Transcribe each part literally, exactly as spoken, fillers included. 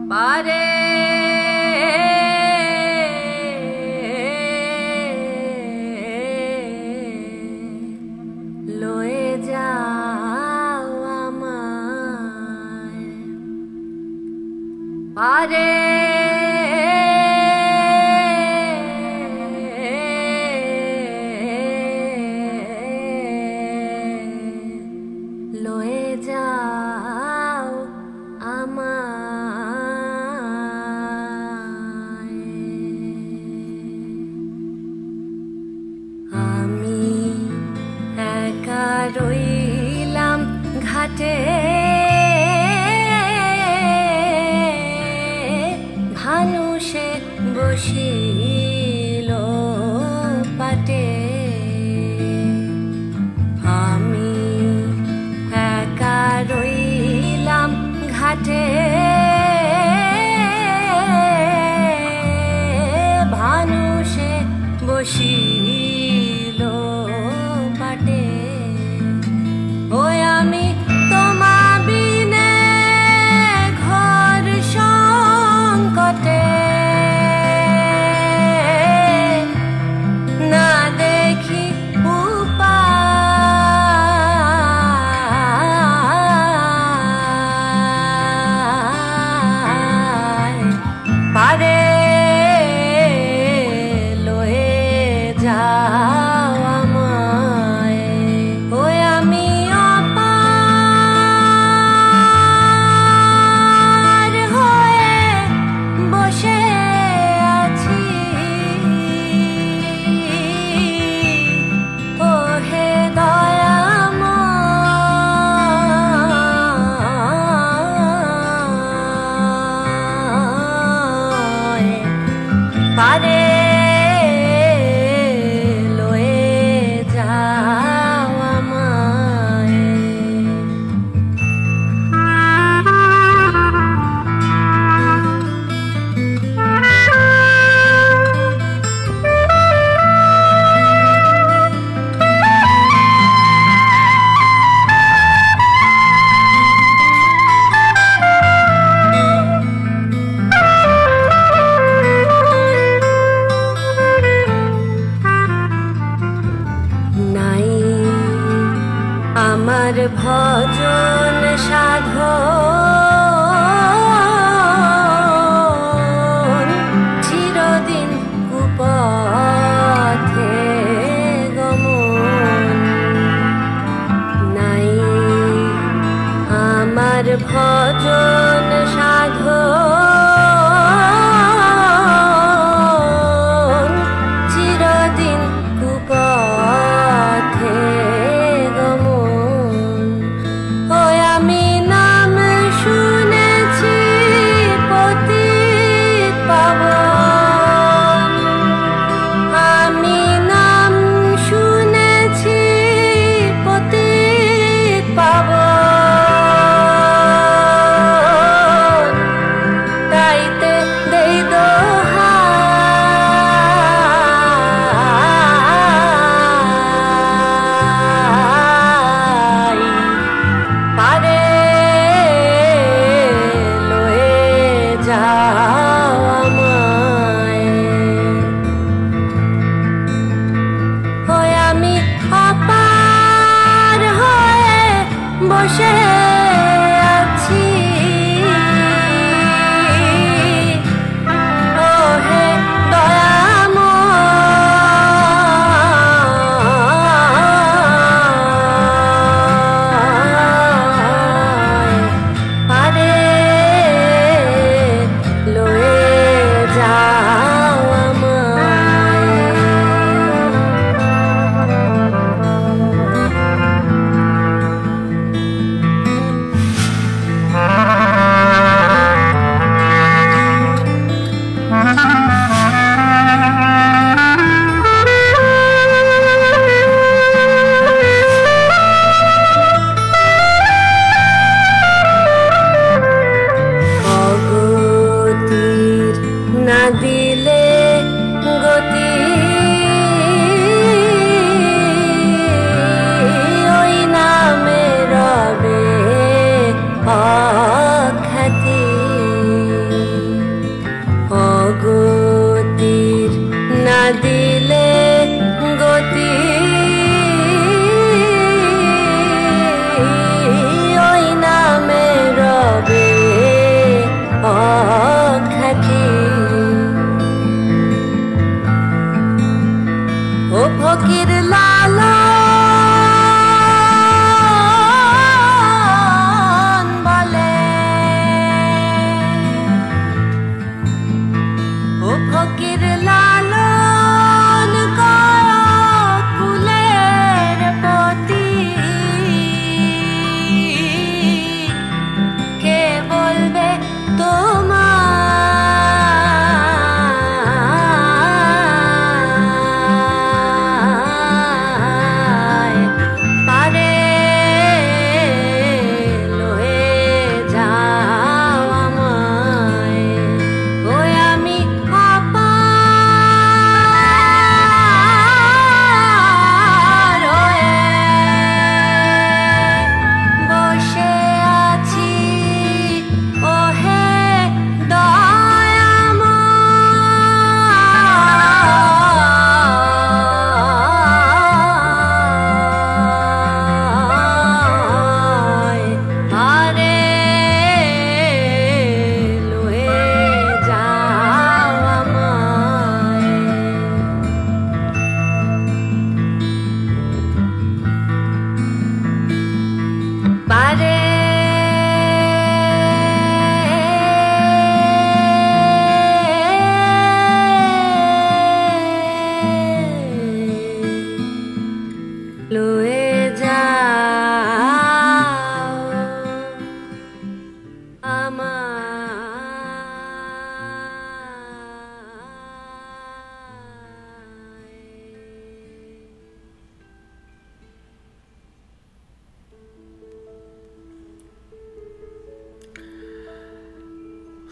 পারে লয়ে যাও আমায় পারে লয়ে যাও আমায় আমি একা রইলাম ঘাটে ভানুষে বসিল পাটে আমি একা রইলাম ঘাটে ভানুষে বসিল পাটে ওই আমি তোমা বিনে ঘর সংকটে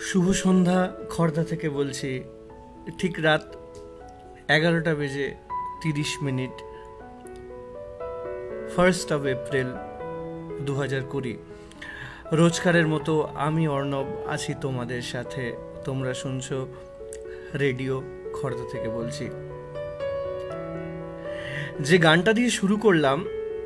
শুভ সন্ধ্যা, খর্দা থেকে বলছি। ঠিক রাত এগারোটা বেজে তিরিশ মিনিট, ফার্স্ট অফ এপ্রিল দু হাজার কুড়ি। রোজকারের মতো আমি অর্ণব আছি তোমাদের সাথে। তোমরা শুনছো রেডিও খর্দা থেকে বলছি। যে গানটা দিয়ে শুরু করলাম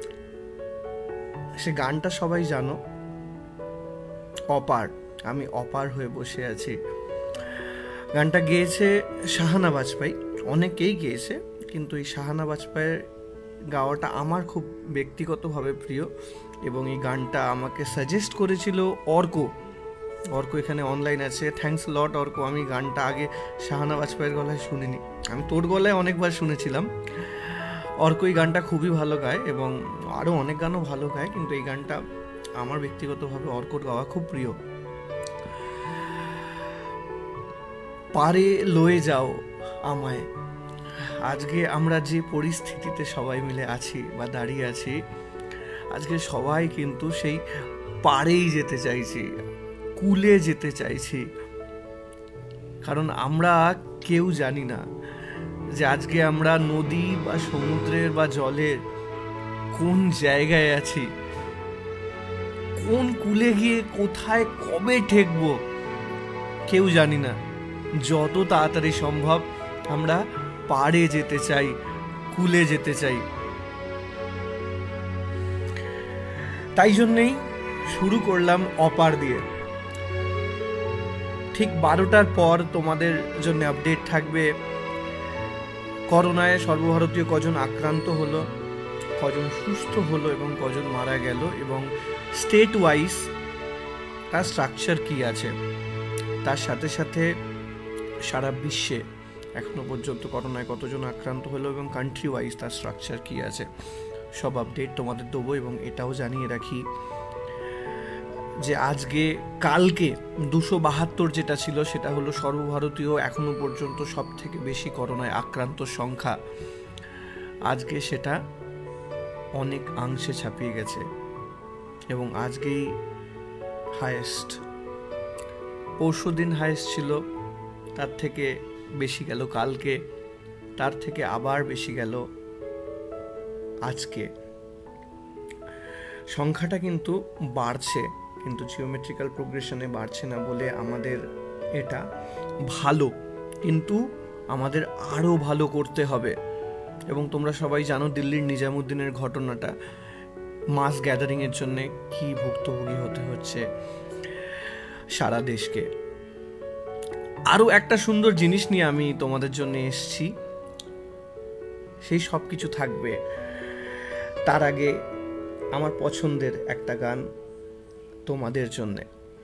সে গানটা সবাই জানো, অপার। আমি অপার হয়ে বসে আছি। গানটা গেয়েছে শাহানা বাজপাই। অনেকেই গেয়েছে, কিন্তু এই শাহানা বাজপাইয়ের গাওয়াটা আমার খুব ব্যক্তিগতভাবে প্রিয়, এবং এই গানটা আমাকে সাজেস্ট করেছিল অর্ক। অর্ক এখানে অনলাইন আছে। Thanks lot Arko. আমি গানটা আগে শাহানা বাজপাইয়ের গলায় শুনিনি, আমি তোর গলায় অনেকবার শুনেছিলাম। অর্ক এই গানটা খুবই ভালো গায়, এবং আরও অনেক গানও ভালো গায়, কিন্তু এই গানটা আমার ব্যক্তিগতভাবে অর্কর গাওয়া খুব প্রিয়। পারে লয়ে যাও আমায়। আজকে আমরা যে পরিস্থিতিতে সবাই মিলে আছি বা দাঁড়িয়ে আছি, আজকে সবাই কিন্তু সেই পাড়েই যেতে চাইছি, কুলে যেতে চাইছি। কারণ আমরা কেউ জানি না যে আজকে আমরা নদী বা সমুদ্রের বা জলের কোন জায়গায় আছি, কোন কুলে গিয়ে কোথায় কবে ঠেকবো কেউ জানি না। যত তাড়াতাড়ি সম্ভব আমরা পাড়ে যেতে চাই, কুলে যেতে চাই। তাই জন্যেই শুরু করলাম অপার দিয়ে। ঠিক বারোটার পর তোমাদের জন্য আপডেট থাকবে করোনায় সর্বভারতীয় কজন আক্রান্ত হলো, কজন সুস্থ হলো এবং কজন মারা গেল, এবং স্টেট ওয়াইজ তার স্ট্রাকচার কি আছে। তার সাথে সাথে সারা বিশ্বে এখনো পর্যন্ত করোনায় কতজন আক্রান্ত হলো এবং কান্ট্রি ওয়াইজ তার স্ট্রাকচার কি আছে, সব আপডেট তোমাদের দেবো। এবং এটাও জানিয়ে রাখি যে আজকে কালকে দুশো বাহাত্তর যেটা ছিল সেটা হলো সর্বভারতীয় এখনো পর্যন্ত সব থেকে বেশি করোনায় আক্রান্ত সংখ্যা। আজকে সেটা অনেক অংশে ছাপিয়ে গেছে এবং আজকেই হায়েস্ট। পরশু দিন হায়েস্ট ছিল, তার থেকে বেশি গেল কালকে, তার থেকে আবার বেশি গেল আজকে। সংখ্যাটা কিন্তু বাড়ছে, কিন্তু জিওমেট্রিক্যাল প্রোগ্রেশনে বাড়ছে না বলে আমাদের এটা ভালো, কিন্তু আমাদের আরও ভালো করতে হবে। এবং তোমরা সবাই জানো দিল্লির নিজামুদ্দিনের ঘটনাটা, মাস গ্যাদারিংয়ের জন্যে কি ভুক্তভোগী হতে হচ্ছে সারা দেশকে। আরও একটা সুন্দর জিনিস নিয়ে আমি তোমাদের জন্য এসেছি, সেই সব কিছু থাকবে। তার আগে আমার পছন্দের একটা গান তোমাদের জন্যে।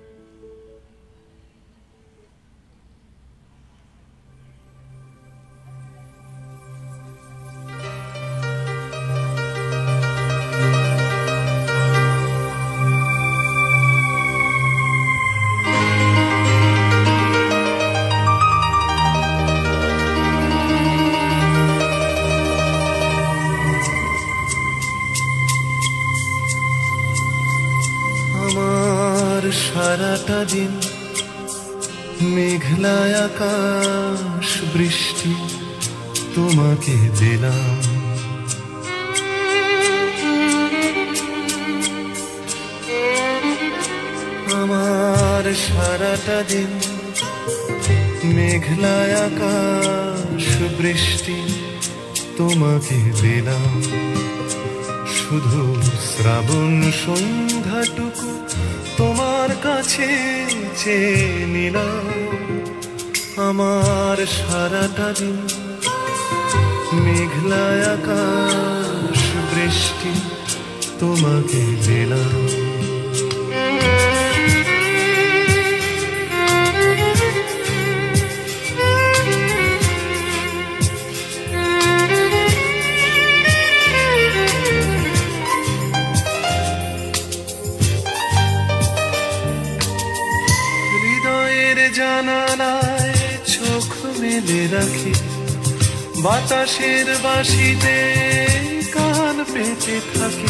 সারাটা দিন মেঘলা আকাশ বৃষ্টি তোমাকে দিলাম, আমার সারাটা দিন মেঘলা আকাশ বৃষ্টি তোমাকে দিলাম। শুধু শ্রাবণ সন্ধ্যাটুকু তোমার কাছে চেয়ে নিলাম। আমার সারাটা দিন মেঘলা আকাশ বৃষ্টি তোমাকে দিলাম। জানালায় চোখ মেলে রাখি, বাতাসের বাঁশিতে কান পেতে থাকি।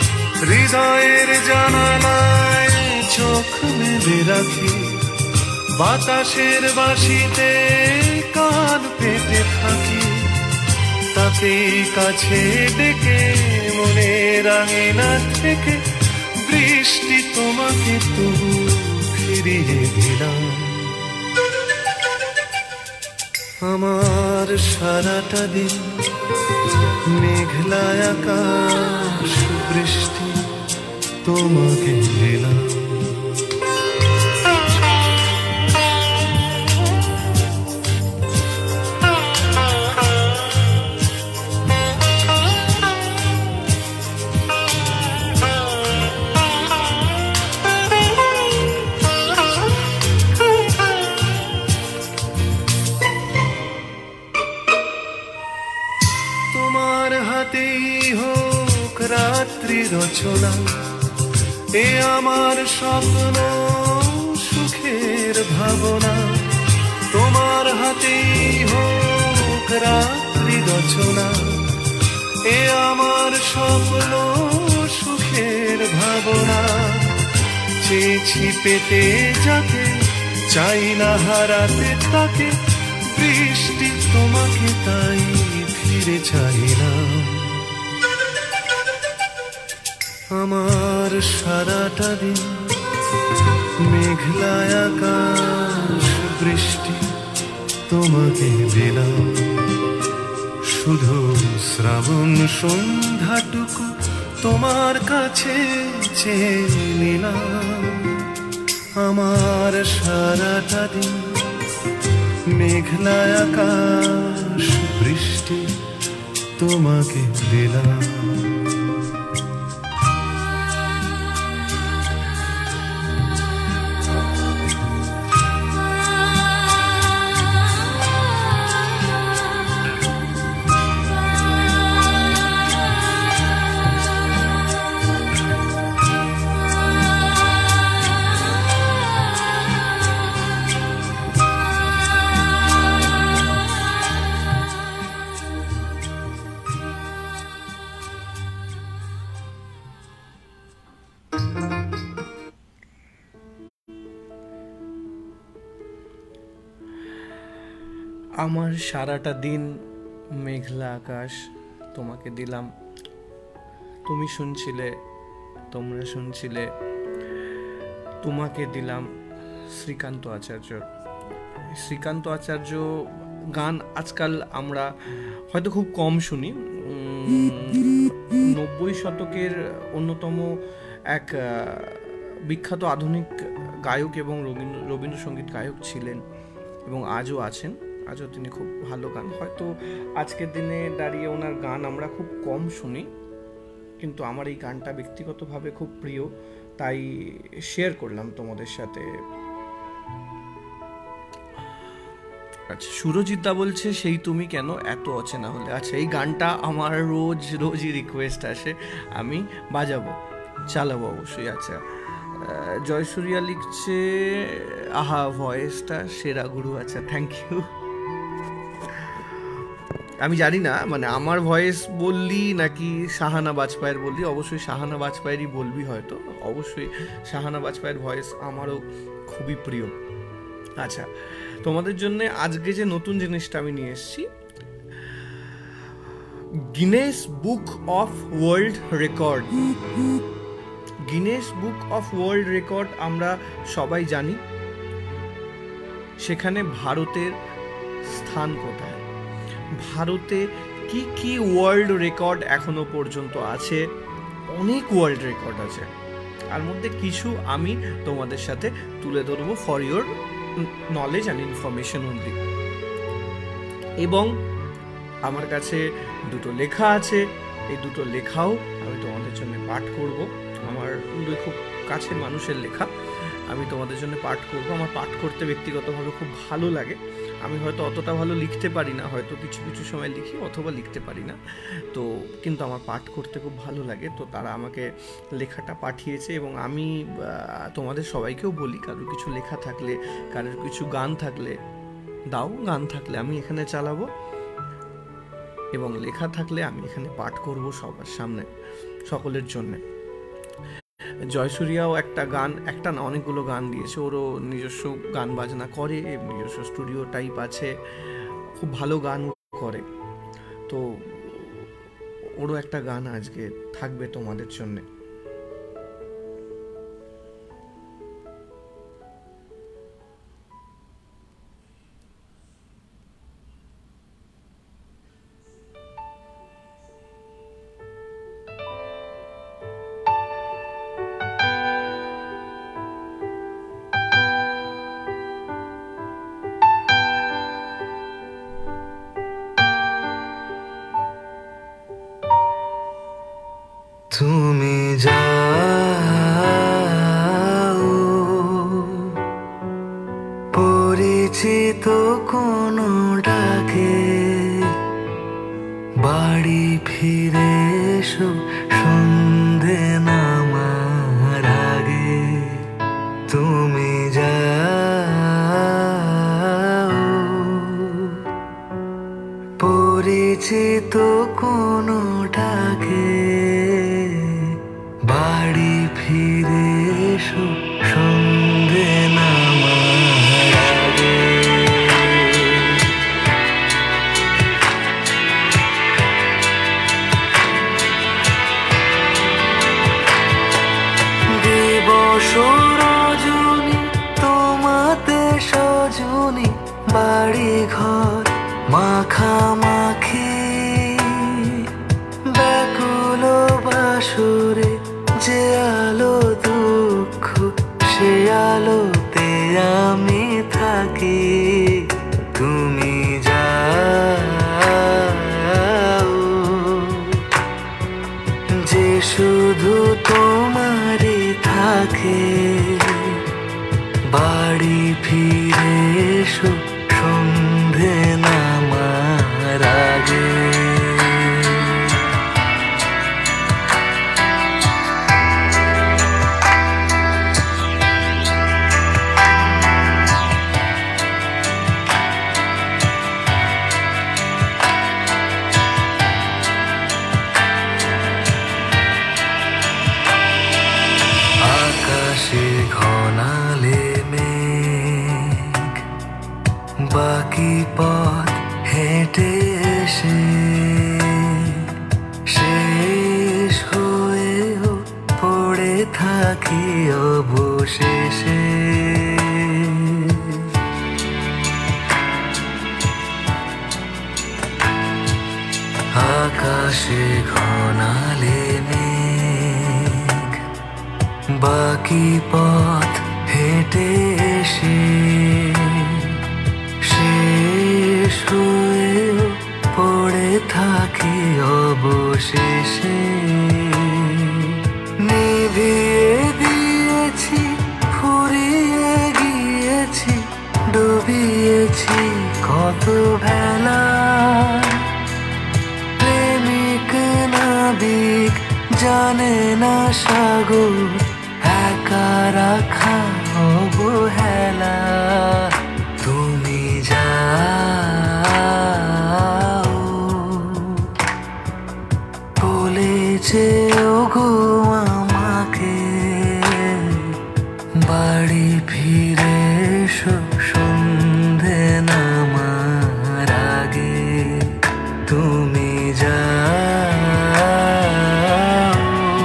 হৃদয়ের জানালায় চোখ মেলে রাখি, বাতাসের বাঁশিতে কান পেতে থাকি, তাকে কাছে ডেকে মনের আঙিনা থেকে বৃষ্টি তোমাকে তবু ফিরিয়ে দিলাম। আমার সারাটা দিন মেঘলা আকাশ বৃষ্টি তোমাকে দিলাম। রাত্রি রচনা এ আমার স্বপ্ন সুখের ভাবনা, তোমার হাতেই হোক রাত্রি রচনা এ আমার স্বপ্ন সুখের ভাবনা। চেয়েছি পেতে যাকে, চাই না হারাতে তাকে, বৃষ্টি তোমাকে তাই ফিরে চাইলাম। আমার সারাটা দিন মেঘলা আকাশ বৃষ্টি তোমাকে দিলাম। শুধু শ্রাবণ সন্ধ্যাটুকু তোমার কাছে চেয়ে নিলাম। আমার সারাটা দিন মেঘলা আকাশ বৃষ্টি তোমাকে দিলাম। আমার সারাটা দিন মেঘলা আকাশ তোমাকে দিলাম। তুমি শুনছিলে, তোমরা শুনছিলে তোমাকে দিলাম শ্রীকান্ত আচার্য। শ্রীকান্ত আচার্য গান আজকাল আমরা হয়তো খুব কম শুনি। নব্বই শতকের অন্যতম এক বিখ্যাত আধুনিক গায়ক এবং রবীন্দ্রসঙ্গীত গায়ক ছিলেন এবং আজও আছেন। আজও তিনি খুব ভালো গান, হয়তো আজকের দিনে দাঁড়িয়ে ওনার গান আমরা খুব কম শুনি, কিন্তু আমার এই গানটা ব্যক্তিগতভাবে খুব প্রিয়, তাই শেয়ার করলাম তোমাদের সাথে। আচ্ছা, সুরজিৎ দা বলছে সেই তুমি কেন এত অচেনা হলে। আচ্ছা, এই গানটা আমার রোজ রোজই রিকোয়েস্ট আসে, আমি বাজাবো, চালাবো অবশ্যই। আচ্ছা, জয়সূর্যা লিখছে আহা ভয়েসটা সেরা গুরু। আচ্ছা, থ্যাংক ইউ। আমি জানি না মানে আমার ভয়েস বললি নাকি শাহানা বাজপাইয়ের বললি, অবশ্যই শাহানা বাজপাইয়েরই বলবি হয়তো, অবশ্যই শাহানা বাজপাইয়ের ভয়েস আমারও খুবই প্রিয়। আচ্ছা, তোমাদের জন্য আজকে যে নতুন জিনিসটা আমি নিয়ে এসেছি, Guinness book of world record. Guinness book of world record আমরা সবাই জানি, সেখানে ভারতের স্থান কোথায়, ভারতে কি কি ওয়ার্ল্ড রেকর্ড এখনো পর্যন্ত আছে। অনেক ওয়ার্ল্ড রেকর্ড আছে, তার মধ্যে কিছু আমি তোমাদের সাথে তুলে ধরবো for your knowledge and information only. এবং আমার কাছে দুটো লেখা আছে, এই দুটো লেখাও আমি তোমাদের জন্য পাঠ করব। আমার দুই খুব কাছের মানুষের লেখা, আমি তোমাদের জন্য পাঠ করব। আমার পাঠ করতে ব্যক্তিগতভাবে খুব ভালো লাগে। আমি হয়তো অতটা ভালো লিখতে পারি না, হয়তো কিছু কিছু সময় লিখি অথবা লিখতে পারি না, তো কিন্তু আমার পাঠ করতে খুব ভালো লাগে। তো তারা আমাকে লেখাটা পাঠিয়েছে এবং আমি তোমাদের সবাইকেও বলি, কারোর কিছু লেখা থাকলে, কারোর কিছু গান থাকলে দাও, গান থাকলে আমি এখানে চালাবো, এবং লেখা থাকলে আমি এখানে পাঠ করব সবার সামনে, সকলের জন্য। জয়সূর্যাও একটা গান, একটা না অনেকগুলো গান দিয়েছে, ওরও নিজস্ব গান বাজনা করে, নিজস্ব স্টুডিও টাইপ আছে, খুব ভালো গান করে। তো ওরও একটা গান আজকে থাকবে তোমাদের জন্যে। তুমি যাও পরিচিত কোনো ডাকে, বাড়ি ফিরে এসো সন্ধে নামার আগে। তুমি যাও পরিচিত কোনো ডাকে, বাড়ি ফিরে এসো সন্ধে নামার আগে। দিবস রজনী তোমাতে সজনী, বাড়ি ঘর মাখামাখি, ব্যাকুল বাসরে যে আলো দুঃখ সে আলোতে আমি থাকি। তুমি যাও যে শুধু তোমারই থাকে, বাড়ি ফিরে এসো সন্ধে নামার আগে। আকাশে ঘনালে মেঘ, বাকি পথ হেঁটে এসে শেষ হয়েও পড়ে থাকি অবশেষে। আকাশে ঘনালে মেঘ, বাকি পথ হেঁটে এসে শেষ হয়েও পড়ে থাকি অবশেষে। নিভিয়ে দিয়েছি, ফুরিয়ে গিয়েছি, ডুবিয়েছি কত ভেলা। প্রেমিক নাবিক জানে না সাগর, একা রাখা অবহেলা। তুমি যাও বলেছে ওগো আমাকে, বাড়ি ফিরে এসো সন্ধে নামার আগে। তুমি যাও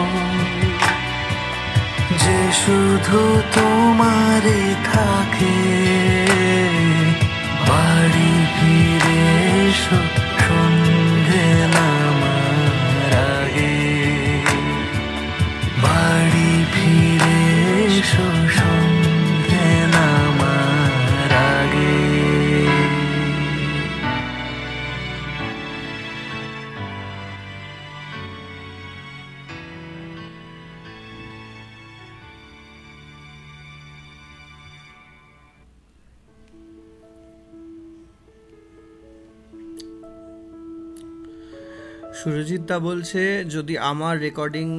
যে শুধু তোমারে থাকে, বাড়ি ফিরে এসো সন্ধে নামার আগে। বাড়ি ফিরে এসো সন্ধে নামার আগে। সুরজিৎ দা বলছে যদি আমার রেকর্ডিং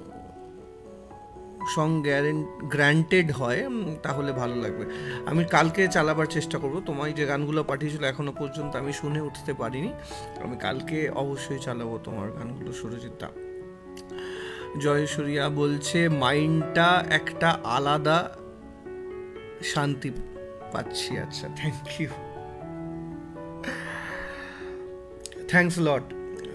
সং গ্র্যান্টেড হয় তাহলে ভালো লাগবে। আমি কালকে চালাবার চেষ্টা করব। তোমায় যে গানগুলো পাঠিয়েছিল এখনো পর্যন্ত আমি শুনে উঠতে পারিনি, আমি কালকে অবশ্যই চালাবো তোমার গানগুলো সুরজিৎ দা। জয়সূরিয়া বলছে মাইন্ডটা একটা আলাদা শান্তি পাচ্ছি। আচ্ছা, থ্যাংক ইউ, থ্যাংকস লট।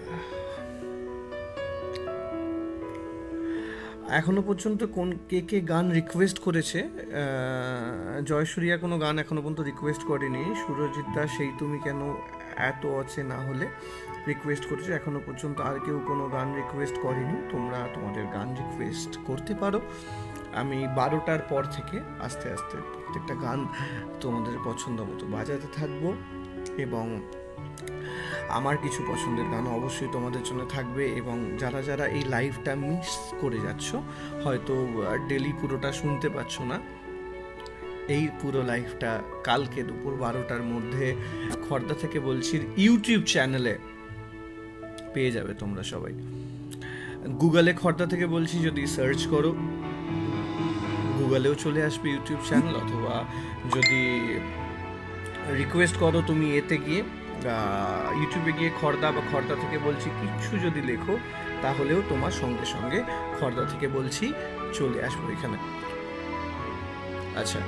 এখনো পর্যন্ত কোন কে কে গান রিকোয়েস্ট করেছে? জয়সূরিয়া কোনো গান এখনো পর্যন্ত রিকোয়েস্ট করেনি। সুরজিৎ দা সেই তুমি কেন এত আছে না হলে রিকোয়েস্ট করেছে। এখনো পর্যন্ত আর কেউ কোনো গান রিকোয়েস্ট করেনি। তোমরা তোমাদের গান রিকোয়েস্ট করতে পারো। আমি বারোটার পর থেকে আস্তে আস্তে প্রত্যেকটা গান তোমাদের পছন্দ মতো বাজাতে থাকবো, এবং আমার কিছু পছন্দের গান অবশ্যই তোমাদের জন্য থাকবে। এবং যারা যারা এই লাইভটা মিস করে যাচ্ছ, হয়তো ডেলি পুরোটা শুনতে পাচ্ছ না, এই পুরো লাইভটা কালকে দুপুর বারোটার মধ্যে খর্দা থেকে বলছি ইউটিউব চ্যানেলে পেয়ে যাবে তোমরা সবাই। গুগলে খর্দা থেকে বলছি যদি সার্চ করো, গুগলেও চলে আসবে ইউটিউব চ্যানেল, অথবা যদি রিকোয়েস্ট করো তুমি এতে গিয়ে ইউটিউবে গিয়ে খর্দা বা খর্দা থেকে বলছি কিছু যদি লেখো, তাহলেও তোমার সঙ্গে সঙ্গে খর্দা থেকে বলছি চলে আসবো এখানে। আচ্ছা,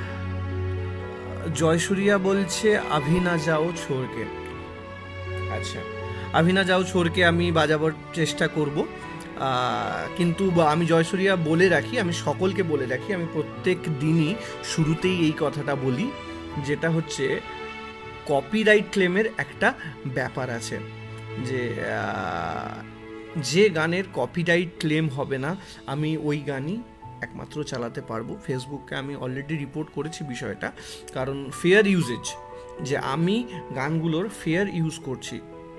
জয়সূরিয়া বলছে আভি না যাও ছোড়কে। আচ্ছা, আভি না যাও ছোড়কে আমি বাজাবার চেষ্টা করব, কিন্তু আমি জয়সূরিয়া বলে রাখি, আমি সকলকে বলে রাখি, আমি প্রত্যেক দিনই শুরুতেই এই কথাটা বলি, যেটা হচ্ছে কপিরাইট ক্লেমের একটা ব্যাপার আছে, যে যে গানের কপিরাইট ক্লেম হবে না আমি ওই গানই একমাত্র চালাতে পারবো। ফেসবুককে আমি অলরেডি রিপোর্ট করেছি বিষয়টা, কারণ ফেয়ার ইউজেজ, যে আমি গানগুলোর ফেয়ার ইউজ করছি,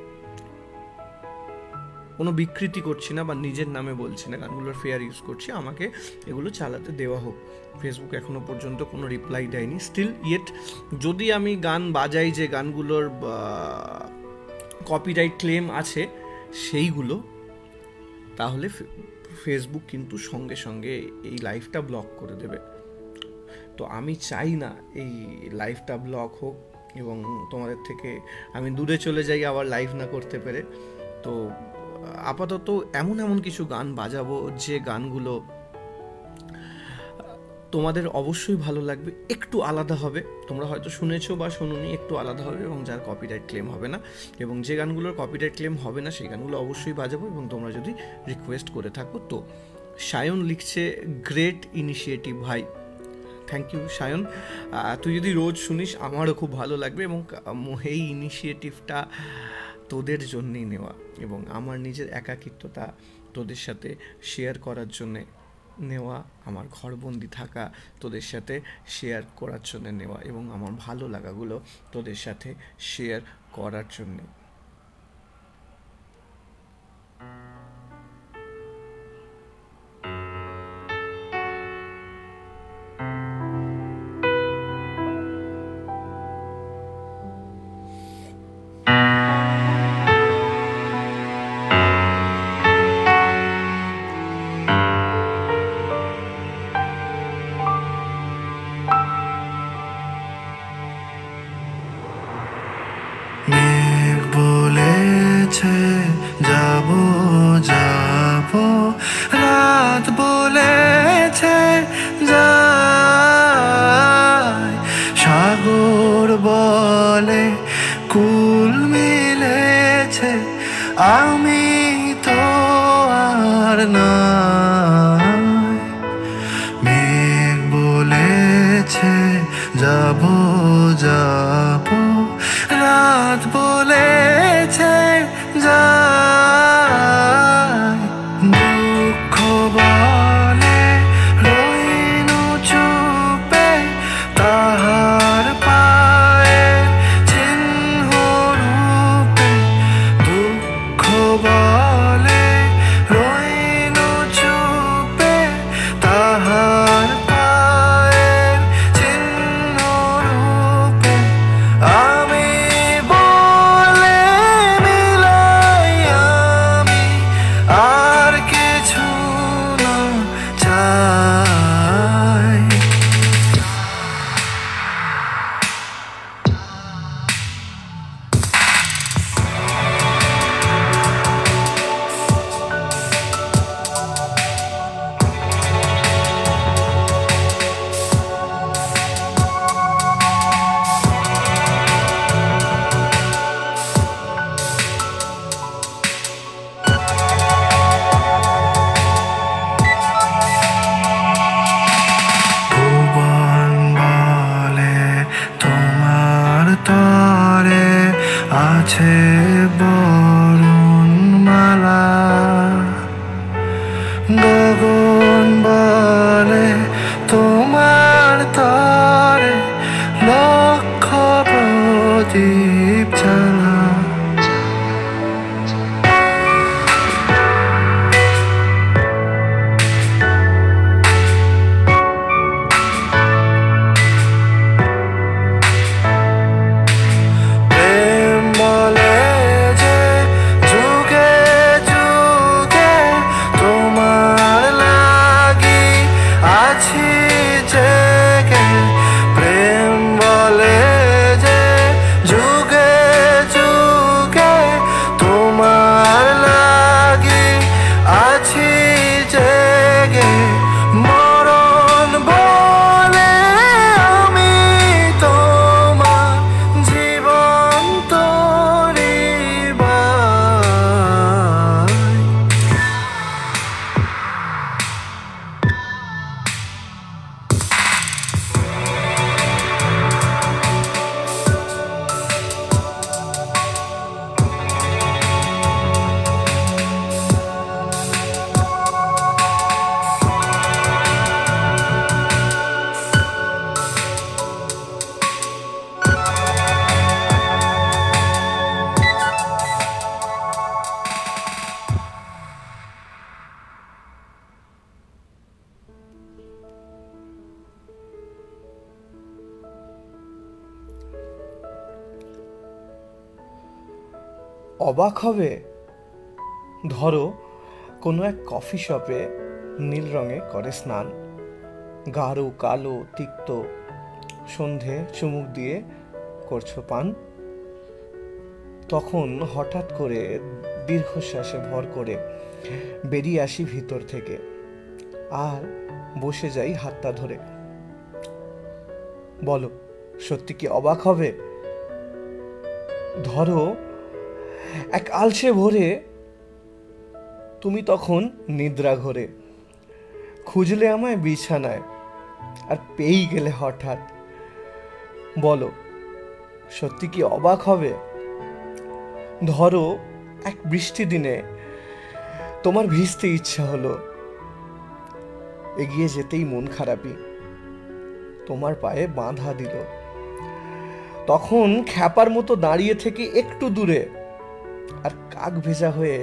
কোনো বিকৃতি করছি না বা নিজের নামে বলছি না, গানগুলোর ফেয়ার ইউজ করছি, আমাকে এগুলো চালাতে দেওয়া হোক। ফেসবুক এখনো পর্যন্ত কোনো রিপ্লাই দেয়নি। স্টিল ইয়েট যদি আমি গান বাজাই যে গানগুলোর কপিরাইট ক্লেম আছে সেইগুলো, তাহলে ফেসবুক কিন্তু সঙ্গে সঙ্গে এই লাইভটা ব্লক করে দেবে। তো আমি চাই না এই লাইভটা ব্লক হোক এবং তোমাদের থেকে আমি দূরে চলে যাই আবার লাইভ না করতে পেরে। তো আপাতত এমন এমন কিছু গান বাজাবো যে গানগুলো তোমাদের অবশ্যই ভালো লাগবে, একটু আলাদা হবে, তোমরা হয়তো শুনেছো বা শুনুনি, একটু আলাদা হবে, এবং যার কপিরাইট ক্লেম হবে না। এবং যে গানগুলোর কপিরাইট ক্লেম হবে না সেই গানগুলো অবশ্যই বাজাবো, এবং তোমরা যদি রিকোয়েস্ট করে থাকো তো। সায়ন লিখছে গ্রেট ইনিশিয়েটিভ ভাই, থ্যাংক ইউ সায়ন। তুই যদি রোজ শুনিস আমারও খুব ভালো লাগবে, এবং এই ইনিশিয়েটিভটা তোদের জন্যই নেওয়া, এবং আমার নিজের একাকিত্বতা তোদের সাথে শেয়ার করার জন্যে নেওয়া, আমার ঘরবন্দি থাকা তোদের সাথে শেয়ার করার জন্য নেওয়া, এবং আমার ভালো লাগাগুলো তোদের সাথে শেয়ার করার জন্যে। তাহার পায়ের চিহ্ন রূপে তরে আছে বরুণমালা, গগন বলে তোমার তরে লক্ষ প্রদীপ জ্বালা। অবাক হবে, ধরো কোনো এক কফি শপে নীল রঙে করে স্নান, গাঢ় কালো তিক্ত সন্ধে চুমুক দিয়ে করছো পান। তখন হঠাৎ করে দীর্ঘশ্বাসে ভর করে বেরিয়ে আসি ভিতর থেকে আর বসে যাই হাতটা ধরে। বলো, সত্যি কি অবাক হবে? ধরো এক আলসে ভোরে তুমি তখন নিদ্রা ঘরে, খুঁজলে আমায় বিছানায় আর পেয়েই গেলে হঠাৎ। বলো, সত্যি কি অবাক হবে? ধরো এক বৃষ্টি দিনে তোমার ভিজতে ইচ্ছা হলো, এগিয়ে যেতেই মন খারাপি তোমার পায়ে বাঁধা দিল। তখন খ্যাপার মতো দাঁড়িয়ে থেকে একটু দূরে আর কাক ভেজা হয়ে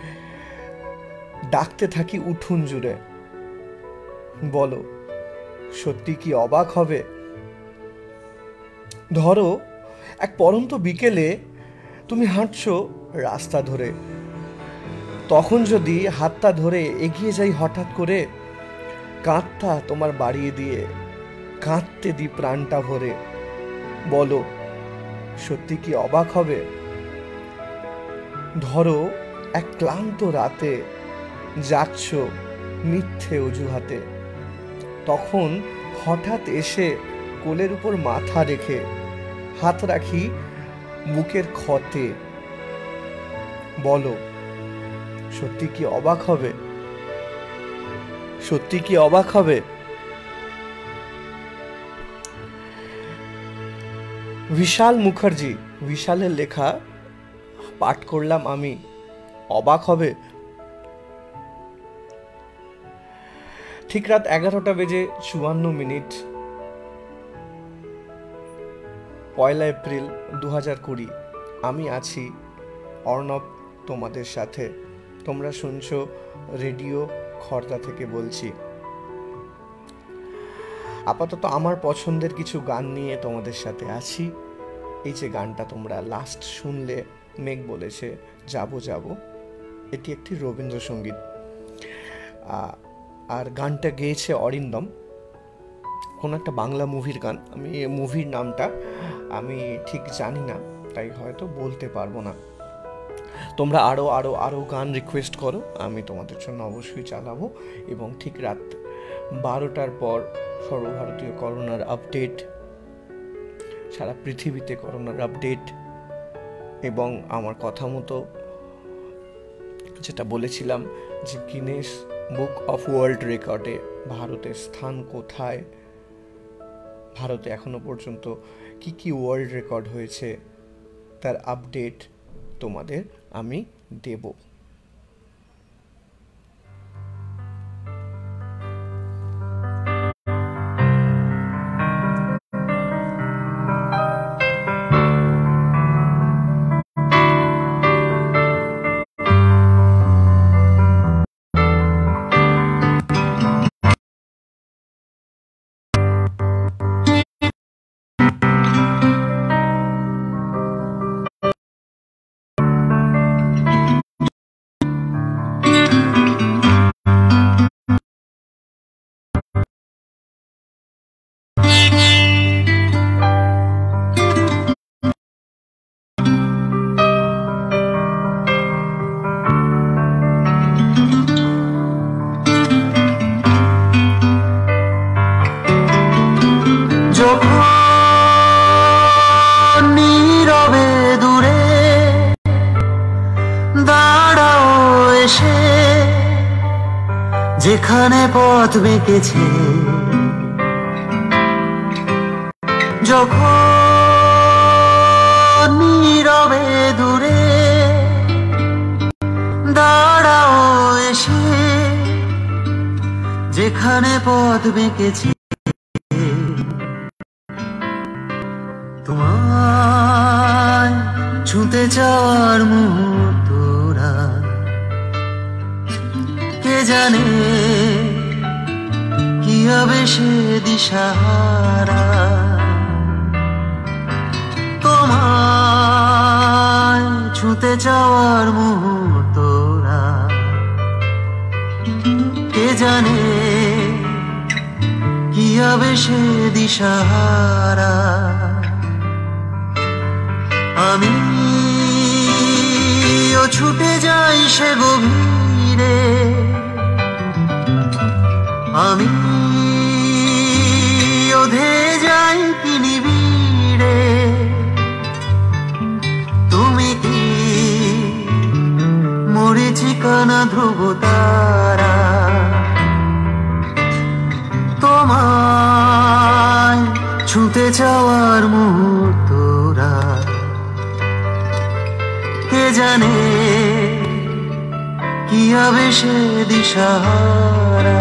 ডাকতে থাকি উঠুন জুড়ে। বলো, সত্যি কি অবাক হবে? ধরো এক পরন্ত বিকেলে তুমি হাঁটছো রাস্তা ধরে, তখন যদি হাতটা ধরে এগিয়ে যাই হঠাৎ করে, কাঁধটা তোমার বাড়িয়ে দিয়ে কাঁদতে দি প্রাণটা ভরে। বলো, সত্যি কি অবাক হবে? ধরো এক ক্লান্ত রাতে যাচ্ছ মিথ্যে অজুহাতে, তখন হঠাৎ এসে কোলের উপর মাথা রেখে হাত রাখি বুকের ক্ষতে। বলো, সত্যি কি অবাক হবে? সত্যি কি অবাক হবে? বিশাল মুখার্জি, বিশালের লেখা পাঠ করলাম আমি। অবাক হবে। ঠিক রাত এগারোটা বেজে চুয়ান্ন মিনিট, পয়লা এপ্রিল দু হাজার কুড়ি। আমি আছি অর্ণব তোমাদের সাথে। তোমরা শুনছো রেডিও খর্দা থেকে বলছি। আপাতত আমার পছন্দের কিছু গান নিয়ে তোমাদের সাথে আছি। এই যে গানটা তোমরা লাস্ট শুনলে, মেঘ বলেছে যাবো যাবো, এটি একটি রবীন্দ্রসঙ্গীত, আর গানটা গেয়েছে অরিন্দম, কোন একটা বাংলা মুভির গান। আমি মুভির নামটা আমি ঠিক জানি না, তাই হয়তো বলতে পারবো না। তোমরা আরো আরো আরো গান রিকোয়েস্ট করো, আমি তোমাদের জন্য অবশ্যই চালাবো। এবং ঠিক রাত বারোটার পর সর্বভারতীয় করোনার আপডেট, সারা পৃথিবীতে করোনার আপডেট, এবং আমার কথা মতো যেটা বলেছিলাম যে গিনেস বুক অফ ওয়ার্ল্ড রেকর্ডে ভারতের স্থান কোথায়, ভারতে এখনো পর্যন্ত কি কি ওয়ার্ল্ড রেকর্ড হয়েছে তার আপডেট তোমাদের আমি দেব। যেখানে পথ বেঁকেছে, যখন নীরবে দূরে দাঁড়াও এসে, যেখানে পথ বেঁকেছে, তোমায় ছুঁতে চাওয়ার মুহূর্তরা কে জানে কি হবে সে দিশাহারা। তোমায় ছুঁতে চাওয়ার মুহূর্তরা কে জানে কি হবে সে দিশাহারা। আমি ও ছুটে যাই সে গভীরে, আমি ওধে যাই কি নিবিড়ে। তুমি কি মরীচিকানা ধ্রুব তারা, তোমায় ছুঁতে চাওয়ার মুহূর্তরা কে জানে কি হবে সে দিশাহারা।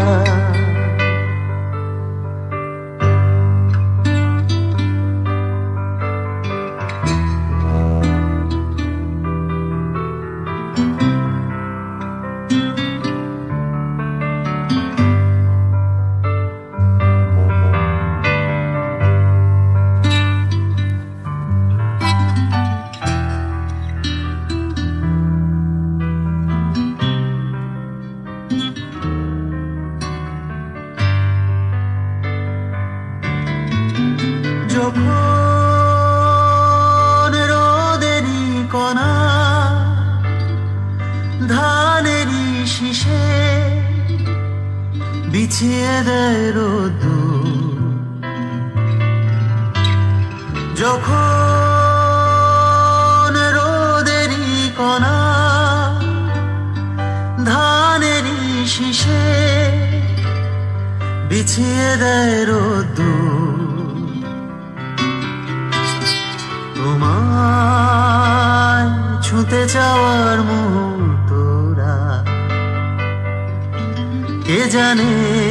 যখন রোদেরই কণা ধানেরই শীষে বিছিয়ে দেয় রোদ্দুর, যখন রোদেরই কণা ধানেরই শীষে বিছিয়ে দেয় রোদ্দুর, তোমায় ছুঁতে চাওয়ার মুহূর্তরা কে জানে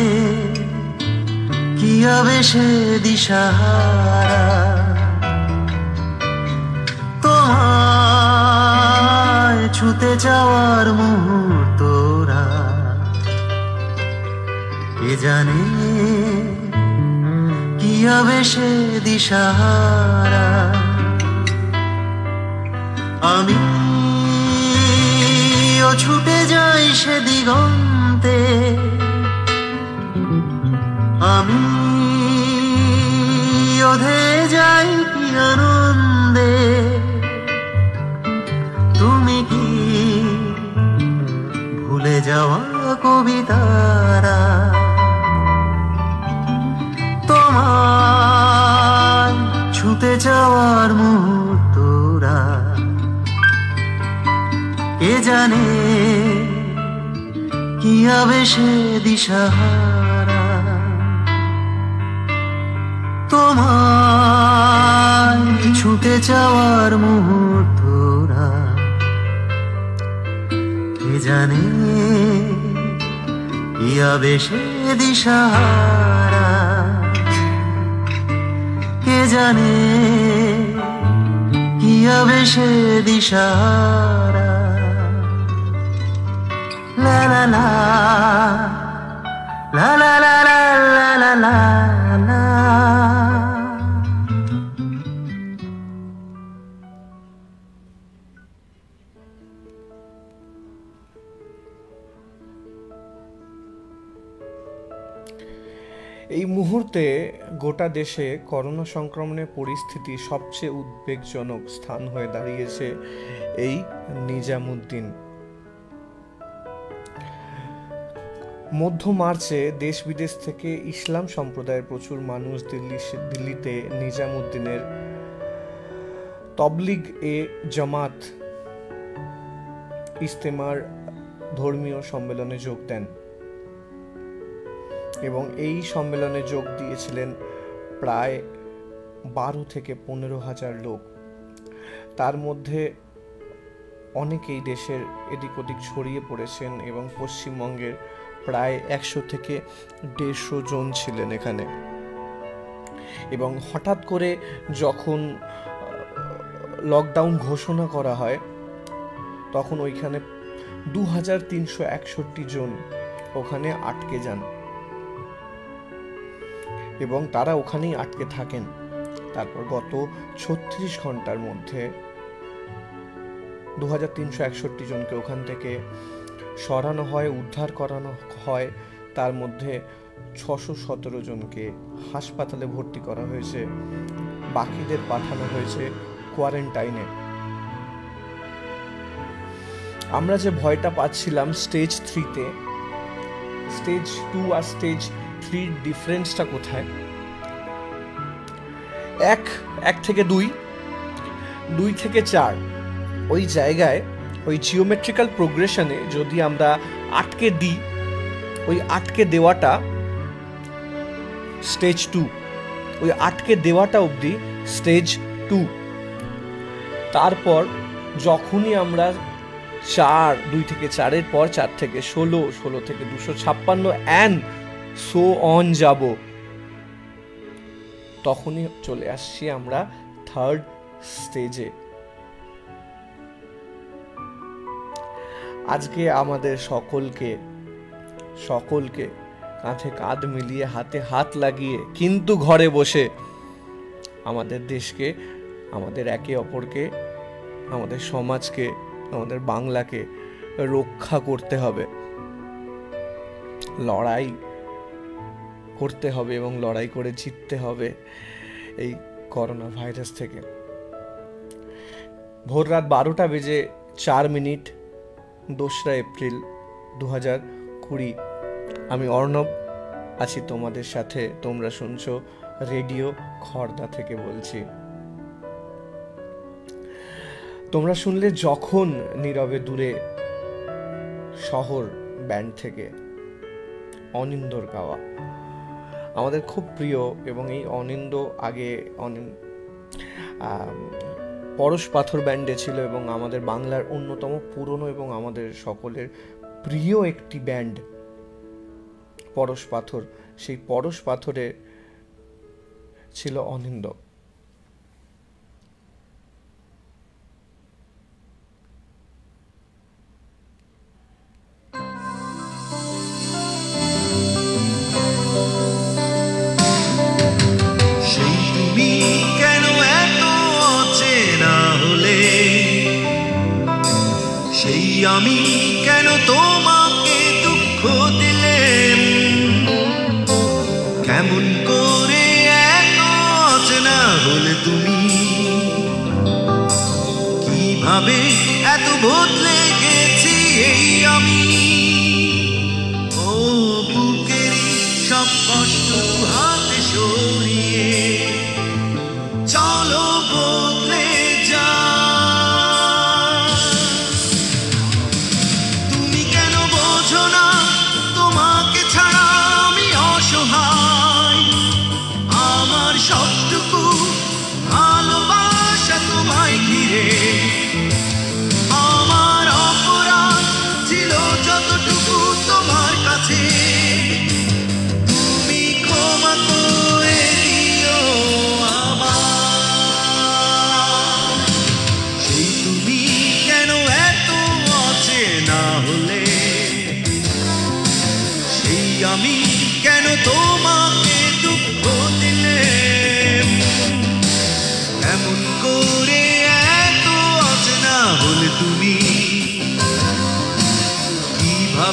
কি হবে সে দিশাহারা। তোমায় ছুঁতে চাওয়ার মুহূর্তরা কে জানে কি হবে সে দিশাহারা। আমি ও ছুটে যাই সে দিগন্তে, আমি ওধে যাই কি আনন্দে। তুমি কি ভুলে যাওয়া কবিতারা, তোমায় ছুঁতে যাওয়ার মুহূর্তরা কে জানে কি হবে সে দিশাহারা। তোমার যাওয়ার মুহূর্তরা কে জানে কি আবেশে দিশাহারা, কে জানে কি আবেশে দিশাহারা। লা লা লা লা লা লা লা লা লা লা। এই মুহূর্তে গোটা দেশে করোনা সংক্রমণের পরিস্থিতি সবচেয়ে উদ্বেগজনক স্থান হয়ে দাঁড়িয়েছে এই নিজামুদ্দিন। মধ্য মার্চে দেশ বিদেশ থেকে ইসলাম সম্প্রদায়ের প্রচুর মানুষ দিল্লি দিল্লিতে নিজামুদ্দিনের তবলিগ এ জামাত ইজতেমার ধর্মীয় সম্মেলনে যোগ দেন এবং এই সম্মেলনে যোগ দিয়েছিলেন প্রায় বারো থেকে পনেরো হাজার লোক। তার মধ্যে অনেকেই দেশের এদিক ওদিক ছড়িয়ে পড়েছেন এবং পশ্চিমবঙ্গের প্রায় একশো থেকে দেড়শো জন ছিলেন এখানে। এবং হঠাৎ করে যখন লকডাউন ঘোষণা করা হয় তখন ওইখানে দু হাজার তিনশো একষট্টি জন ওখানে আটকে যান এবং তারা ওখানেই আটকে থাকেন। তারপর গত ছত্রিশ ঘন্টার মধ্যে দু হাজার তিনশো একষট্টি জনকে ওখান থেকে সরানো হয়, উদ্ধার করানো হয়। তার মধ্যে ছশো সতেরো জনকে হাসপাতালে ভর্তি করা হয়েছে, বাকিদের পাঠানো হয়েছে কোয়ারেন্টাইনে। আমরা যে ভয়টা পাচ্ছিলাম স্টেজ থ্রিতে, স্টেজ টু আর স্টেজ থ্রির ডিফারেন্সটা কোথায়? এক এক থেকে দুই, দুই থেকে চার, ওই জায়গায় ওই জিওমেট্রিক্যাল প্রোগ্রেশনে যদি আমরা আটকে দিই, ওই আটকে দেওয়াটা স্টেজ টু, ওই আটকে দেওয়াটা অবধি স্টেজ টু। তারপর যখনই আমরা চার, দুই থেকে চারের পর চার থেকে ষোলো, ষোলো থেকে দুশো ছাপ্পান্ন অ্যান্ড সো অন যাব, তখনই চলে আসছি আমরা থার্ড স্টেজে। আজকে আমাদের সকলকে সকলকে কাঁধে কাঁধ মিলিয়ে, হাতে হাত লাগিয়ে, কিন্তু ঘরে বসে আমাদের দেশকে, আমাদের একে অপরকে, আমাদের সমাজকে, আমাদের বাংলাকে রক্ষা করতে হবে, লড়াই করতে হবে এবং লড়াই করে জিততে হবে এই করোনা ভাইরাস থেকে। ভোর রাত বারোটা বেজে চার মিনিট, দোসরা এপ্রিল দু হাজার কুড়ি। আমি অর্ণব আছি তোমাদের সাথে। তোমরা শুনছো রেডিও খড়দা থেকে বলছি। তোমরা শুনলে যখন নীরবে দূরে শহর ব্যান্ড থেকে অনিন্দর গাওয়া, আমাদের খুব প্রিয়। এবং এই অনিন্দ আগে পরশ পাথর ব্যান্ডে ছিল এবং আমাদের বাংলার অন্যতম পুরনো এবং আমাদের সকলের প্রিয় একটি ব্যান্ড পরশ পাথর। সেই পরশ পাথরে ছিল অনিন্দ। আমি কেন তোমাকে দুঃখ দিলেন, কেমন করে এত অচেনা হলে তুমি, কিভাবে এত বদলে গেছি এই আমি। ও বুকেরই সব কষ্ট হাতে সরিয়ে চলো বদলে যা। তোমাকে ছাড়া আমি অসহায়, আমার সবটুকু ভালোবাসা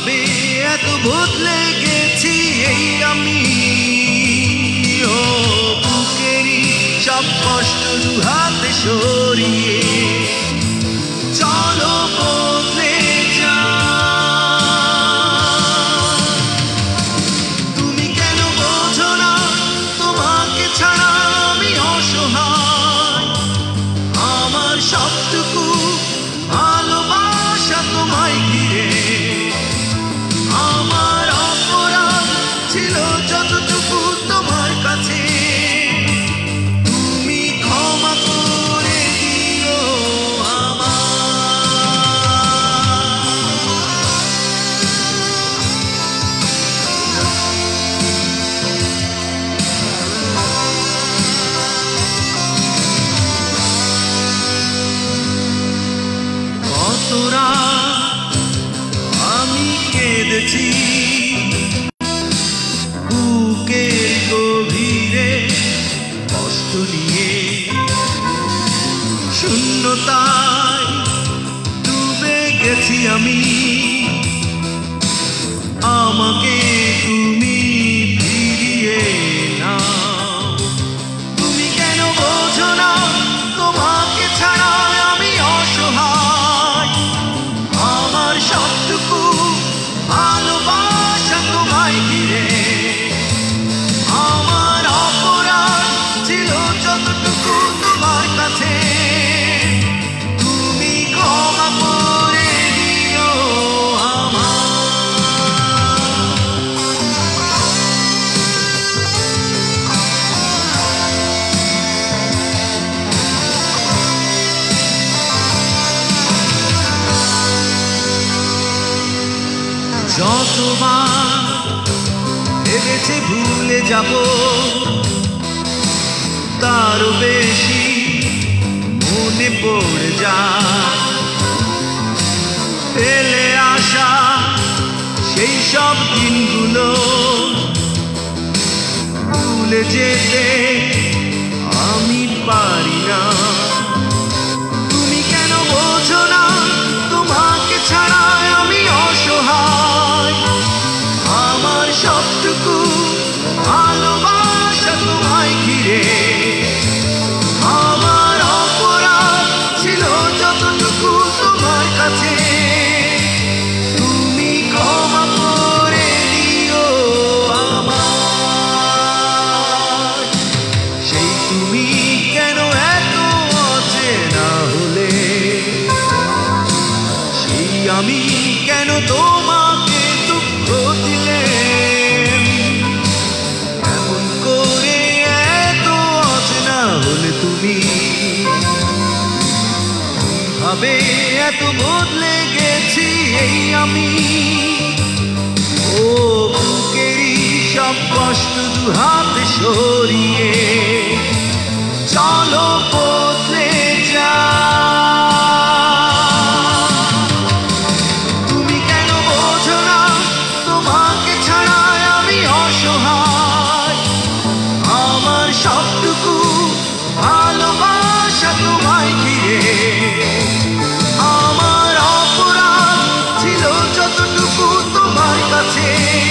ভাবে এত বদলে গেছি এই আমি, ও বুকেরই সব কষ্ট দু হাতে সরিয়ে চলো বদলে যা। তুমি কেন বোঝো না তোমাকে ছাড়া আমি অসহায়, আমার সবটুকু ভালোবাসা তোমায় ঘিরে, আমার অপরাধ ছিল যতটুকু তোমার কাছে, তুমি ক্ষমা করে দিও আমায়। কতরা আমি কেঁদেছি বুকের গভীরে কষ্ট নিয়ে, শূন্যতায় ডুবে গেছি আমি, আমাকে তুমি ফিরিয়ে নাও। তুমি কেন বোঝো না তোমাকে ছাড়া আমি অসহায়, আমার সবটুকু ভালোবাসা তোমায় ঘিরে, আমার অপরাধ ছিল যতটুকু তোমার কাছে, তুমি ক্ষমা করে দিও আমায়। যতবার ভেবেছি ভুলে যাব তারও বেশি মনে পড়ে যায়, ফেলে আসা সেই সব দিনগুলো ভুলে যেতে আমি পারি না। তুমি কেন বোঝো না তোমাকে ছাড়া আমি অসহায়, আমার সবটুকু ভালোবাসা তোমায় ঘিরে, আমার অপরাধ ছিল যতটুকু তোমার কাছে, তুমি ক্ষমা করে দিও আমায়। সেই তুমি কেন এত অচেনা হলে, সেই আমি কেন তোমাকে দুঃখ দিলে, এমন করে এত অচেনা হলে তুমি, ভাবে এত বদলে গেছি এই আমি, ও বুকেরই সব কষ্ট দু হাতে সরিয়ে চলো বদলে যা। তুমি কেন বোঝো না তোমাকে ছাড়া আমি অসহায়, আমার সবটুকু ভালোবাসা তোমায় ঘিরে, আমার অপরাধ ছিল যতটুকু তোমার কাছে,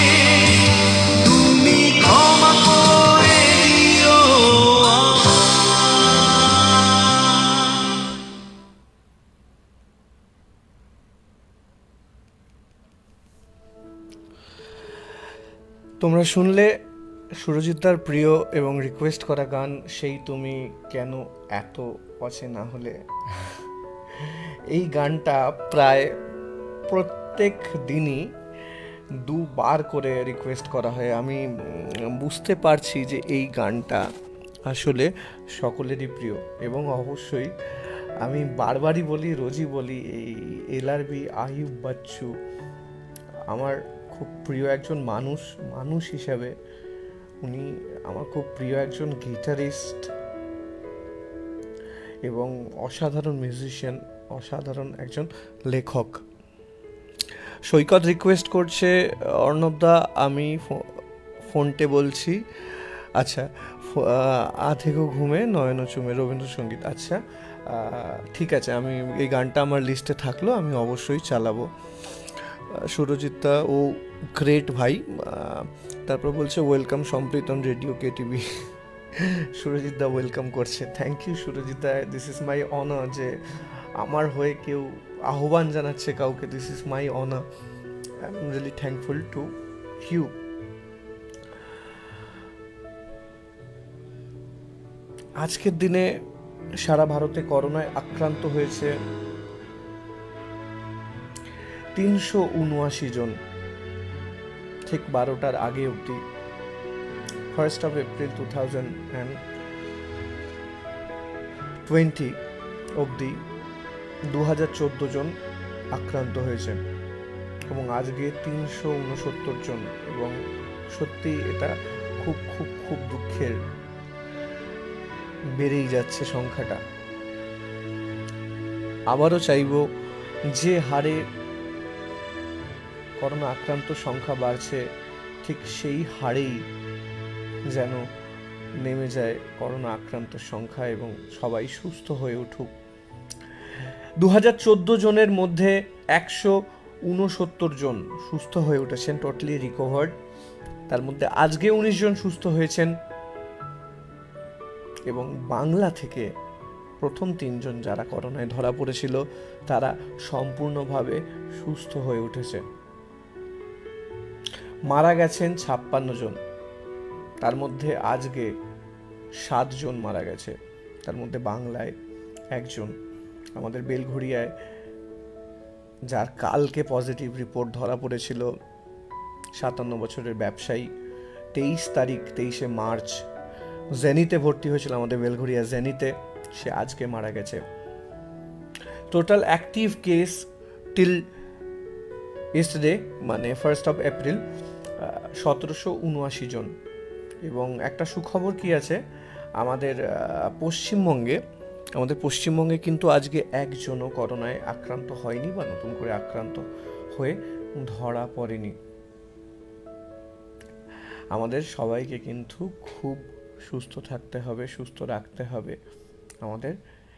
তুমি ক্ষমা করে দিও আমায়। তোমরা শুনলে সুরজিৎদার প্রিয় এবং রিকোয়েস্ট করা গান সেই তুমি কেন এত অচেনা হলে। এই গানটা প্রায় প্রত্যেক দিনই দুবার করে রিকোয়েস্ট করা হয়। আমি বুঝতে পারছি যে এই গানটা আসলে সকলেরই প্রিয়, এবং অবশ্যই আমি বারবারই বলি, রোজই বলি, এই এলআরবি আইয়ুব বাচ্চু আমার খুব প্রিয় একজন মানুষ মানুষ হিসাবে উনি আমার খুব প্রিয় একজন গিটারিস্ট এবং অসাধারণ মিউজিশিয়ান, অসাধারণ একজন লেখক। সৈকত রিকোয়েস্ট করছে, অর্ণবদা আমি ফোনটে বলছি, আচ্ছা আধেগো ঘুমে নয়ন চুমে রবীন্দ্রসঙ্গীত, আচ্ছা ঠিক আছে, আমি এই গানটা আমার লিস্টে থাকলো, আমি অবশ্যই চালাবো। সুরজিৎ দা ও গ্রেট ভাই। তারপর বলছে welcome Samprit on radio KTV. Surajit da welcome করছে, thank you Surajit da, this is my honour যে আমার হয়ে কেউ আহ্বান জানাচ্ছে কাউকে, this is my honour, I am really thankful to you. আজকের দিনে সারা ভারতে করোনায় আক্রান্ত হয়েছে তিনশো উনআশি জন, ঠিক বারোটার আগে অবধি first of April two thousand and twenty অবধি দু হাজার চোদ্দো জন আক্রান্ত হয়েছে এবং আজকে তিনশো উনসত্তর জন, এবং সত্যি এটা খুব খুব খুব দুঃখের, বেড়েই যাচ্ছে সংখ্যাটা। আবারও চাইব যে হারে করোনা আক্রান্ত সংখ্যা বাড়ছে ঠিক সেই হারেই যেন নেমে যায় করোনা আক্রান্ত সংখ্যা এবং সবাই সুস্থ হয়ে উঠুক। দু হাজার চোদ্দো জনের মধ্যে একশো উনসত্তর জন সুস্থ হয়ে উঠেছেন, টোটালি রিকভার্ড। তার মধ্যে আজকে উনিশ জন সুস্থ হয়েছেন এবং বাংলা থেকে প্রথম তিনজন যারা করোনায় ধরা পড়েছিল তারা সম্পূর্ণভাবে সুস্থ হয়ে উঠেছে। মারা গেছেন ছাপ্পান্ন জন, তার মধ্যে আজকে সাত জন মারা গেছে, তার মধ্যে বাংলায় একজন। আমাদের বেলঘড়িয়ায় যার কালকে পজিটিভ রিপোর্ট ধরা পড়েছিল, সাতান্ন বছরের ব্যবসায়ী, তেইশ তারিখ তেইশে মার্চ জেনিতে ভর্তি হয়েছিল আমাদের বেলঘড়িয়া জেনিতে, সে আজকে মারা গেছে। Total active case till yesterday মানে ফার্স্ট অফ এপ্রিল সতেরোশো উনআশি জন। এবং একটা সুখবর কি আছে, আমাদের পশ্চিমবঙ্গে আমাদের পশ্চিমবঙ্গে কিন্তু আজকে একজনও করোনায় আক্রান্ত হয়নি বা নতুন করে আক্রান্ত হয়ে ধরা পড়েনি। আমাদের সবাইকে কিন্তু খুব সুস্থ থাকতে হবে, সুস্থ রাখতে হবে, আমাদের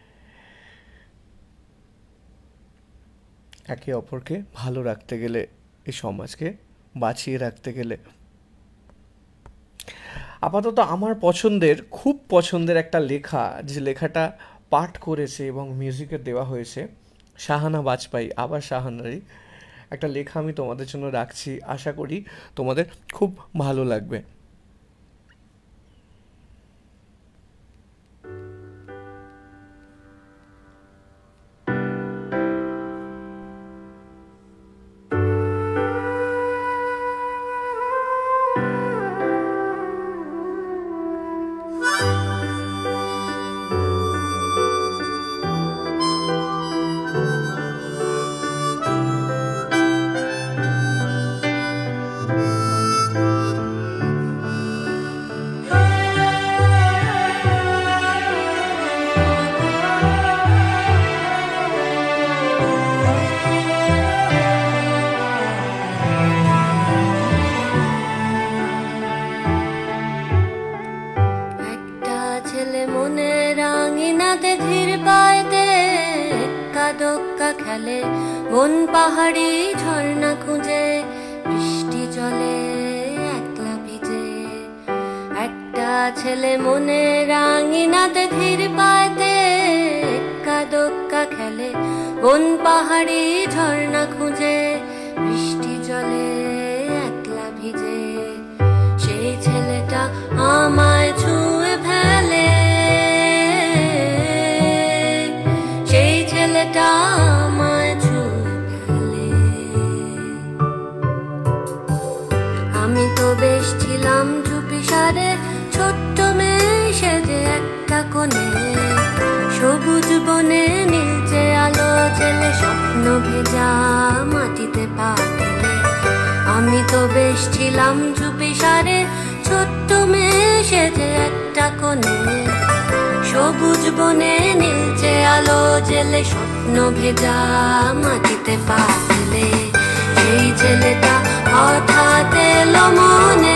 একে অপরকে ভালো রাখতে গেলে, এই সমাজকে বাঁচিয়ে রাখতে গেলে। আপাতত আমার পছন্দের, খুব পছন্দের একটা লেখা, যে লেখাটা পাঠ করেছে এবং মিউজিকে দেওয়া হয়েছে শাহানা বাজপাই, আবার শাহানারই একটা লেখা আমি তোমাদের জন্য রাখছি, আশা করি তোমাদের খুব ভালো লাগবে। বন পাহাড়ি ঝর্ণা খুঁজে বৃষ্টি জলে একলা ভিজে, একটা ছেলে মনে রাঙিনাতে ধীর পাইতে এক্কা দোক্কা খেলে। বন পাহাড়ি ঝর্ণা খুঁজে বৃষ্টি জলে একলা ভিজে, সেই ছেলেটা আমায় ছুঁয়ে ফেলে, সেই ছেলেটা বেশ ছিলাম চুপি সারে, ছোট্ট মেয়ে সেজে একটা কোণে, সবুজ বনে নীলচে আলো জেলে স্বপ্ন ভেজা মাটিতে পা ফেলে। আমি তো বেশ ছিলাম চুপি সারে, ছোট্ট মেয়ে সেজে একটা কোণে, সবুজ বনে নীলচে আলো জেলে স্বপ্ন ভেজা মাটিতে পা ফেলে। সেই ছেলেটা হঠাৎ এলো মনে,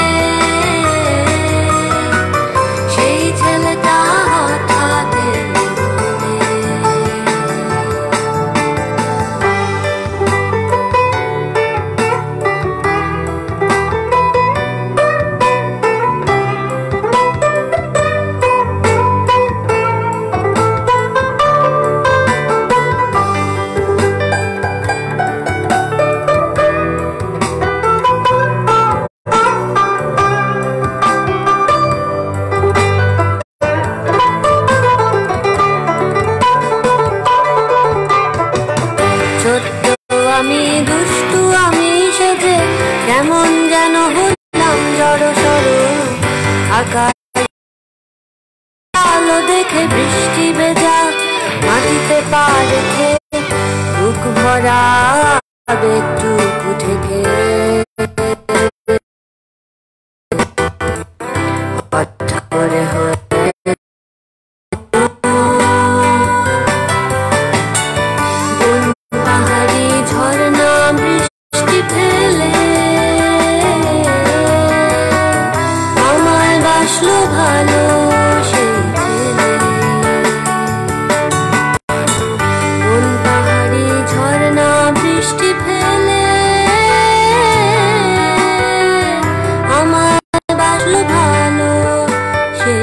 সেই ছেলেটা হঠাৎ এলো মনে। পা রেখে বুক ভরা আবেগটুকু ঠেকে হঠাৎ করে হয়ে পাহাড়ি ঝর্ণা বৃষ্টি ফেলে আমায় বাসলো ভালো সেই ছেলে। কোন পাহাড়ি ঝর্ণা বৃষ্টি ফেলে আমায় বাসলো ভালো সেই।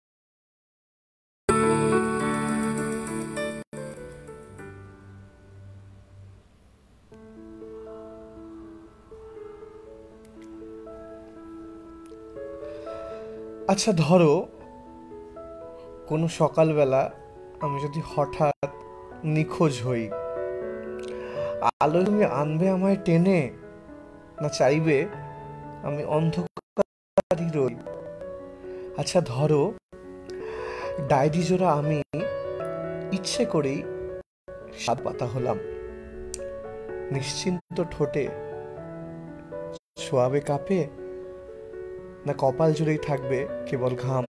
আচ্ছা ধরো কোনো সকালবেলা আমি যদি হঠাৎ নিখোঁজ হই, আলো তুমি আনবে আমায় টেনে, না চাইবে আমি অন্ধকারই রই? আচ্ছা ধরো ডায়েরি জোড়া আমি ইচ্ছে করেই সাত পাতা হলাম, নিশ্চিন্ত ঠোঁটে ছোঁয়াবে কাঁপে, না কপাল জুড়েই থাকবে কেবল ঘাম?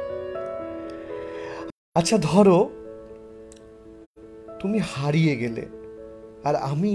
আচ্ছা ধরো তুমি হারিয়ে গেলে আর আমি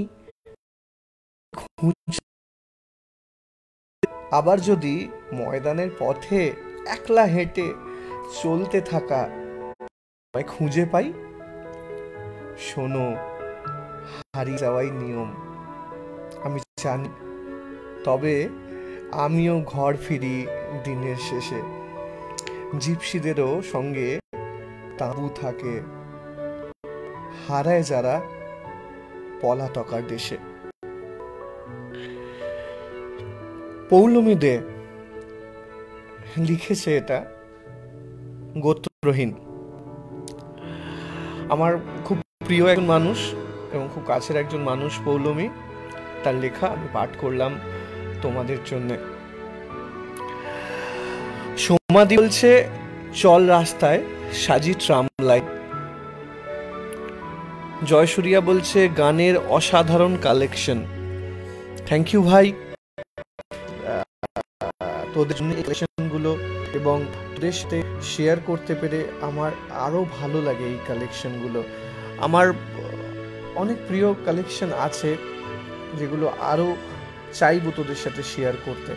আবার যদি ময়দানের পথে একলা হেঁটে চলতে থাকা খুঁজে পাই, শোনো হারিয়ে যাওয়াই নিয়ম আমি জানি, তবে আমিও ঘর ফিরি দিনের শেষে। জিপসিদেরও সঙ্গে তাঁবু থাকে, হারায় যারা পলাতকার দেশে। পৌলমী দে লিখেছে এটা, গোত্রহীন। আমার খুব প্রিয় একজন মানুষ এবং খুব কাছের একজন মানুষ পৌলমী, তার লেখা আমি পাঠ করলাম তোমাদের জন্য। সমাধি বলছে চল রাস্তায় সাজি ট্রাম লাইট। জয়সূরিয়া বলছে গানের অসাধারণ কালেকশন। থ্যাংক ইউ ভাই, তোদের জন্য এই কালেকশনগুলো এবং তোদের সাথে শেয়ার করতে পেরে আমার আরো ভালো লাগে। এই কালেকশনগুলো আমার অনেক প্রিয় কালেকশন আছে যেগুলো আরো চাইবো তোদের সাথে শেয়ার করতে।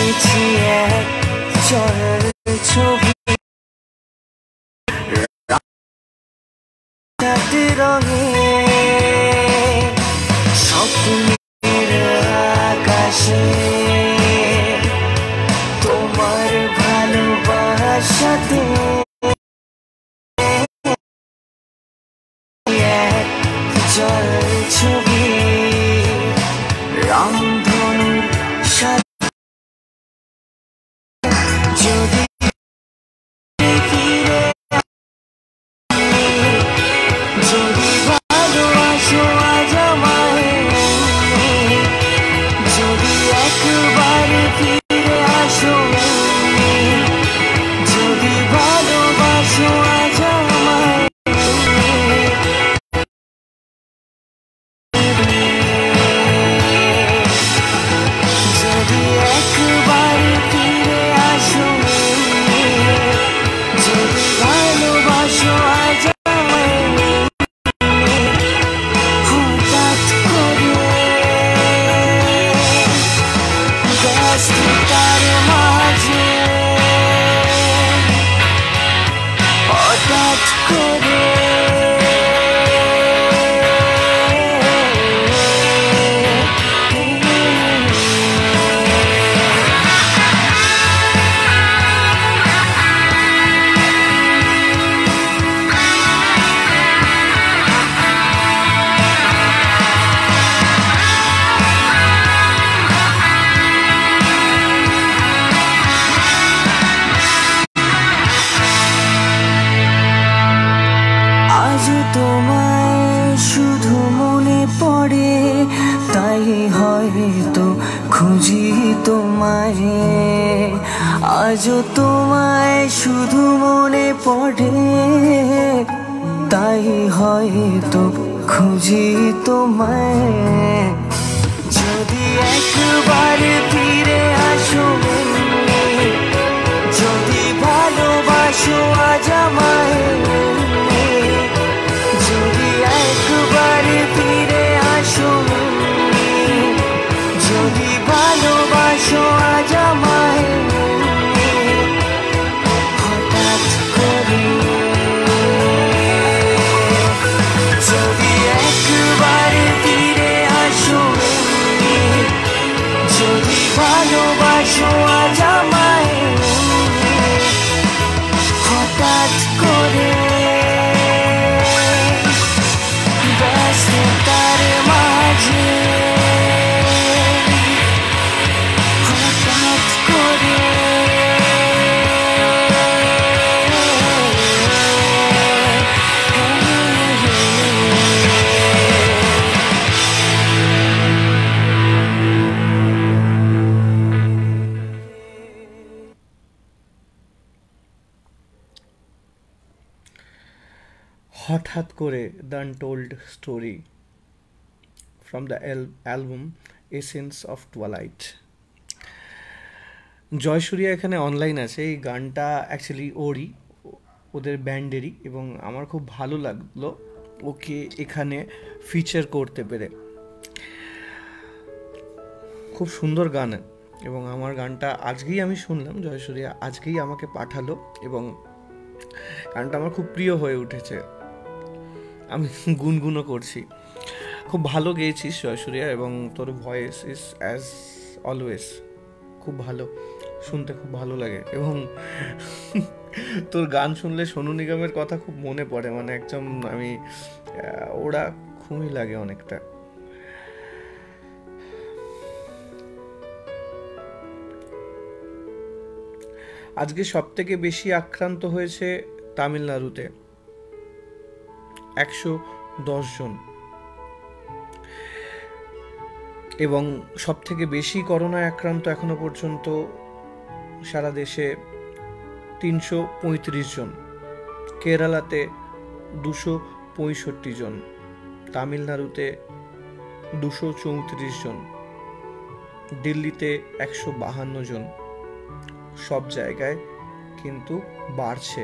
এঁকেছি এক চরের ছবি রাত রঙে স্বপ্নের আকাশে তোমার ভালোবাসাতে এক চরের ছবি রামধনুর সাথে যদি ফিরে যদি ভালোবাসো আজ আমায় যদি একবার ফিরে আসো যদি ভালোবাসো আজ আমায় যদি একবার ফিরে আসো যদি ভালোবাসো আজ আমায় হঠাৎ করে ব্যস্ততার মাঝে হঠাৎ করে আজ তোমায় শুধু মনে পড়ে তাই হয়তো খুঁজি তোমায় আজ তোমায় শুধু মনে পড়ে তাই হয়তো খুঁজি তোমায় যদি একবার ফিরে আসো যদি ভালোবাসো আজ আমায় যদি একবার ফিরে আসো যদি ভালোবাসো আজ আমায় হঠাৎ করে যদি একবার ফিরে আসো যদি ভালোবাসো আজ আমায় হঠাৎ করে ব্যস্ততার মাঝে হঠাৎ করে হঠাৎ করে the untold story from the album essence of twilight. Jayasurya এখানে অনলাইন আছে। এই গানটা অ্যাকচুয়ালি ওরই, ওদের ব্যান্ডেরই, এবং আমার খুব ভালো লাগলো ওকে এখানে ফিচার করতে পেরে। খুব সুন্দর গান, এবং আমার গানটা আজকেই আমি শুনলাম, জয়সূর্যা আজকেই আমাকে পাঠালো, এবং গানটা আমার খুব প্রিয় হয়ে উঠেছে। আমি গুনগুনও করছি। খুব ভালো গেয়েছিস জয়সূর্যা, এবং তোর ভয়েস ইজ অ্যাজ অলওয়েজ খুব ভালো, শুনতে খুব ভালো লাগে। এবং তোর গান শুনলে সোনু নিগমের কথা খুব মনে পড়ে, মানে একদম আমি ওরা খুবই লাগে অনেকটা। আজকে সব থেকে বেশি আক্রান্ত হয়েছে তামিলনাড়ুতে একশো দশ জন, এবং সব থেকে বেশি করোনায় আক্রান্ত এখনো পর্যন্ত সারা দেশে তিনশো পঁয়ত্রিশ জন, কেরালাতে দুশো পঁয়ষট্টি জন, তামিলনাড়ুতে দুশো চৌত্রিশ জন, দিল্লিতে একশো বাহান্ন জন। সব জায়গায় কিন্তু বাড়ছে।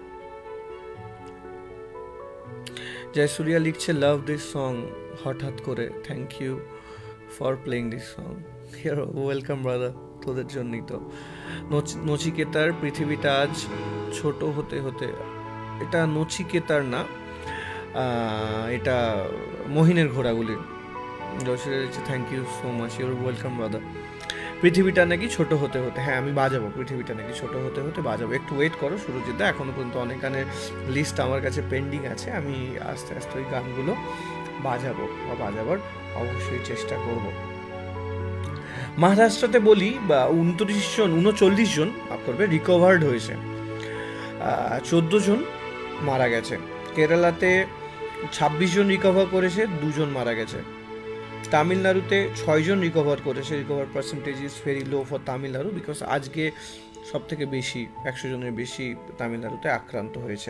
জয়সূর্যা লিখছে, লাভ দিস সং হঠাৎ করে, thank you for playing this song. Welcome brother, তোদের জন্যই তো। নচিকেতার পৃথিবীটা আজ ছোট হতে হতে, এটা নচিকেতার না, এটা মহিনের ঘোড়াগুলির। Thank you so much, your welcome brother. পৃথিবীটা নাকি ছোট হতে হতে, হ্যাঁ আমি বাজাবো, পৃথিবীটা নাকি ছোট হতে হতে বাজাবো। একটু ওয়েট করো সুরজিৎ দা, এখনো পর্যন্ত অনেক গানের লিস্ট আমার কাছে পেন্ডিং আছে, আমি আস্তে আস্তে ওই গানগুলো বাজাবো বা বাজাবার অবশ্যই চেষ্টা করব। মহারাষ্ট্রতে বলি বা উনত্রিশ জন উনচল্লিশ জন করবে রিকভার্ড হয়েছে, চোদ্দ জন মারা গেছে। কেরালাতে ছাব্বিশ জন রিকভার করেছে, দুজন মারা গেছে। তামিলনাড়ুতে ছয়জন রিকভার করেছে, recover percentage is very low for Tamil Nadu, because আজকে সব থেকে বেশি একশো জনের বেশি তামিলনাড়ুতে আক্রান্ত হয়েছে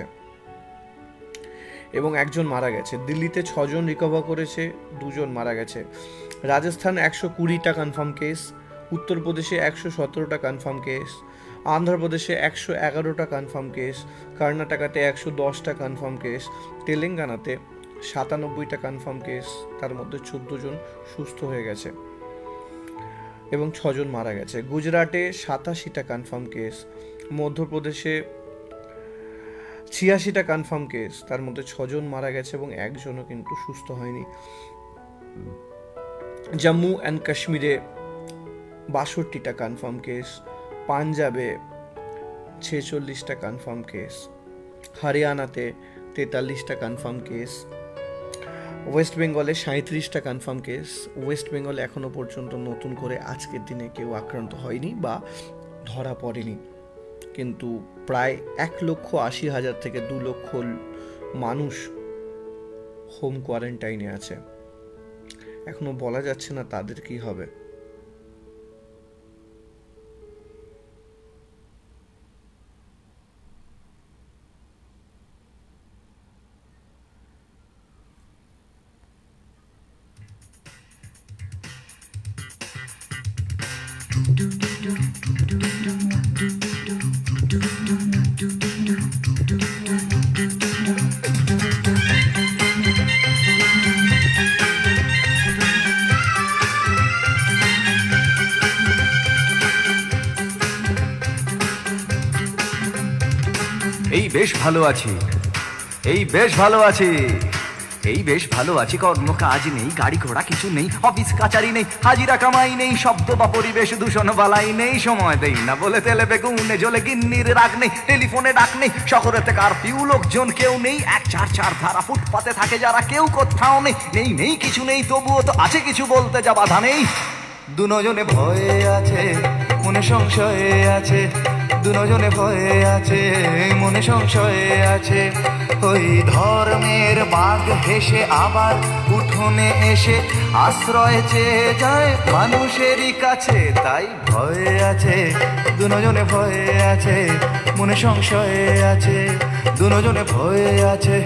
এবং একজন মারা গেছে। দিল্লিতে ছজন রিকভার করেছে, দুজন মারা গেছে। রাজস্থান একশো কুড়িটা কনফার্ম কেস, উত্তরপ্রদেশে একশো সতেরোটা কনফার্ম কেস, আন্ধ্রপ্রদেশে একশো এগারোটা কনফার্ম কেস, কর্ণাটকাতে একশো দশটা কনফার্ম কেস, তেলেঙ্গানাতে সাতানব্বইটা কনফার্ম কেস, তার মধ্যে চোদ্দ জন সুস্থ হয়ে গেছে এবং ছজন মারা গেছে। গুজরাটে সাতাশিটা কনফার্ম কেস, মধ্যপ্রদেশে ছিয়াশিটা কনফার্ম কেস, তার মধ্যে ছজন মারা গেছে এবং একজনও কিন্তু সুস্থ হয়নি। জম্মু অ্যান্ড কাশ্মীরে বাষট্টিটা কনফার্ম কেস, পাঞ্জাবে ছেচল্লিশটা কনফার্ম কেস, হরিয়ানাতে তেতাল্লিশটা কনফার্ম কেস, ওয়েস্ট বেঙ্গলে সাঁত্রিশটা কনফার্ম কেস। ওয়েস্ট বেঙ্গলে এখনো পর্যন্ত নতুন করে আজকের দিনে কেউ আক্রান্ত হয়নি বা ধরা পড়েনি, কিন্তু প্রায় এক লক্ষ আশি হাজার থেকে দু লক্ষ মানুষ হোম কোয়ারেন্টাইনে আছে। এখনো বলা যাচ্ছে না তাদের কি হবে। এই বেশ ভালো আছি, এই বেশ ভালো আছি, এই বেশ ভালো আছি। কর্ম কাজ নেই, গাড়ি ঘোড়া কিছু নেই, অফিস কাচারি নেই, হাজিরা কামাই নেই, শব্দ বা পরিবেশ দূষণ বালাই নেই, সময় দেই না বলে তেলে বেগুনে জ্বলে গিন্নির রাগ নেই, টেলিফোনে ডাক নেই, শহরেতে কারফিউ লোকজন কেউ নেই, এক চার চার ধারা ফুটপাতে থাকে যারা কেউ কোথাও নেই, নেই নেই কিছু নেই তবুও তো আছে কিছু, বলতে যা বাধা নেই। দুজনে ভয়ে আছে, মনে সংশয়ে আছে, দুজনে ভয়ে আছে, মনে সংশয়ে আছে। ওই ধর্মের বাঘ হেসে আবার উঠোনে এসে আশ্রয় চেয়ে যায় মানুষেরই কাছে, তাই ভয়ে আছে, দুজনে ভয়ে আছে, মনে সংশয়ে আছে, দুজনে ভয়ে আছে।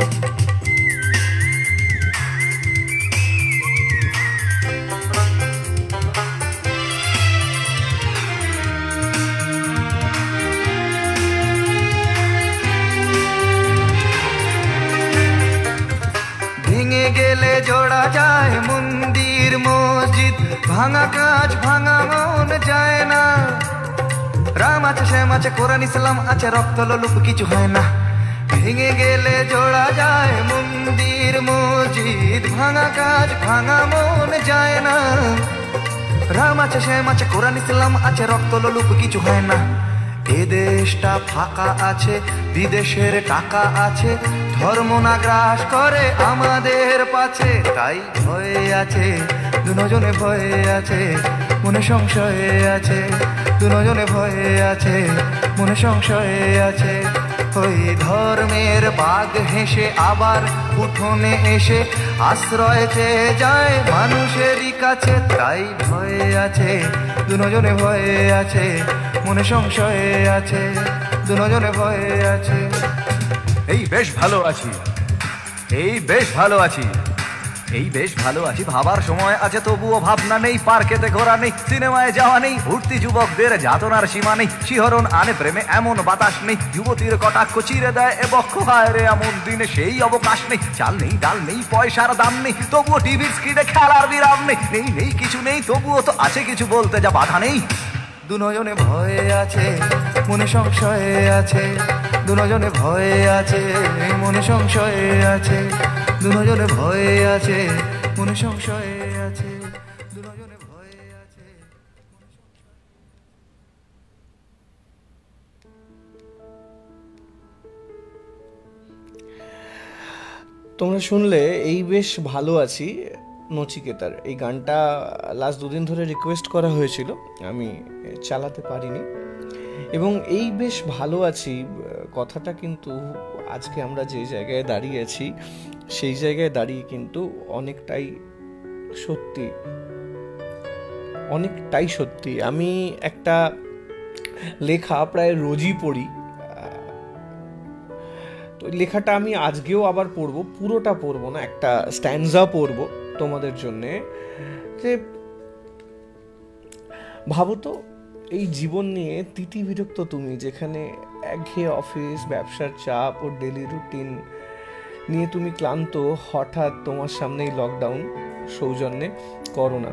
গেলে জোড়া যায় মন্দির মসজিদ, ভাঙা কাজ ভাঙা মন যায় না। রাম আছে শ্যাম আছে কোরআন ইসলাম আছে, রক্ত লোলুপ কিছু হয় না। ভেঙে গেলে জোড়া যায় মন্দির মসজিদ, ভাঙা কাজ ভাঙা মন যায় না। রাম আছে শ্যাম আছে কোরআন ইসলাম আছে, রক্ত লোলুপ কিছু হয় না। এ দেশটা ফাঁকা আছে, বিদেশের টাকা আছে, ধর্ম না গ্রাস করে আমাদের পাছে, তাই ভয়ে আছে, দুজনে ভয়ে আছে, মনে সংশয়ে আছে, দুজনে ভয়ে আছে, মনে সংশয়ে আছে। ওই ধর্মের বাঘ হেসে আবার উঠোনে এসে আশ্রয় চেয়ে যায় মানুষেরই কাছে, তাই ভয়ে আছে, দুজনে ভয়ে আছে, মনে সংশয়ে আছে, দুজনে ভয়ে আছে। এই বেশ ভালো আছি, এই বেশ ভালো আছি, এই বেশ ভালো আছি। ভাবার সময় আছে তবুও ভাবনা নেই, পার্কেতে ঘোরা নেই, সিনেমায় যাওয়া নেই, উঠতি যুবকদের যাতনার সীমা নেই, শিহরণ আনে প্রেমে এমন বাতাস নেই, যুবতীর কটাক্ষ চিরে দেয় এ বক্ষ হায় রে, এমন দিনে সেই অবকাশ নেই। চাল নেই ডাল নেই পয়সার দাম নেই, তবুও টিভির স্ক্রিনে খেলার বিরাম নেই, নেই নেই কিছু নেই তবুও তো আছে কিছু, বলতে যা বাধা নেই। দুজনে ভয়ে আছে মনে সংশয়ে আছে দুজনে ভয়ে আছে মনে সংশয়ে আছে দুজনে ভয়ে আছে মনে সংশয়ে আছে দুজনে ভয়ে আছে। তোমরা শুনলে এই বেশ ভালো আছি নচিকেতার। এই গানটা লাস্ট দুদিন ধরে রিকোয়েস্ট করা হয়েছিল, আমি চালাতে পারিনি। এবং এই বেশ ভালো আছি কথাটা কিন্তু আজকে আমরা যে জায়গায় দাঁড়িয়ে আছি সেই জায়গায় দাঁড়িয়ে কিন্তু অনেকটাই সত্যি, অনেকটাই সত্যি। আমি একটা লেখা প্রায় রোজই পড়ি, তো লেখাটা আমি আজকেও আবার পড়বো, পুরোটা পড়বো না, একটা স্ট্যান্ডজা পড়বো তোমাদের জন্যে। যে ভাবো তো এই জীবন নিয়ে তিতি বিরক্ত তুমি, যেখানে একঘেয়ে অফিস, ব্যবসার চাপ ও ডেলি রুটিন নিয়ে তুমি ক্লান্ত, হঠাৎ তোমার সামনেই লকডাউন, সৌজন্যে করোনা।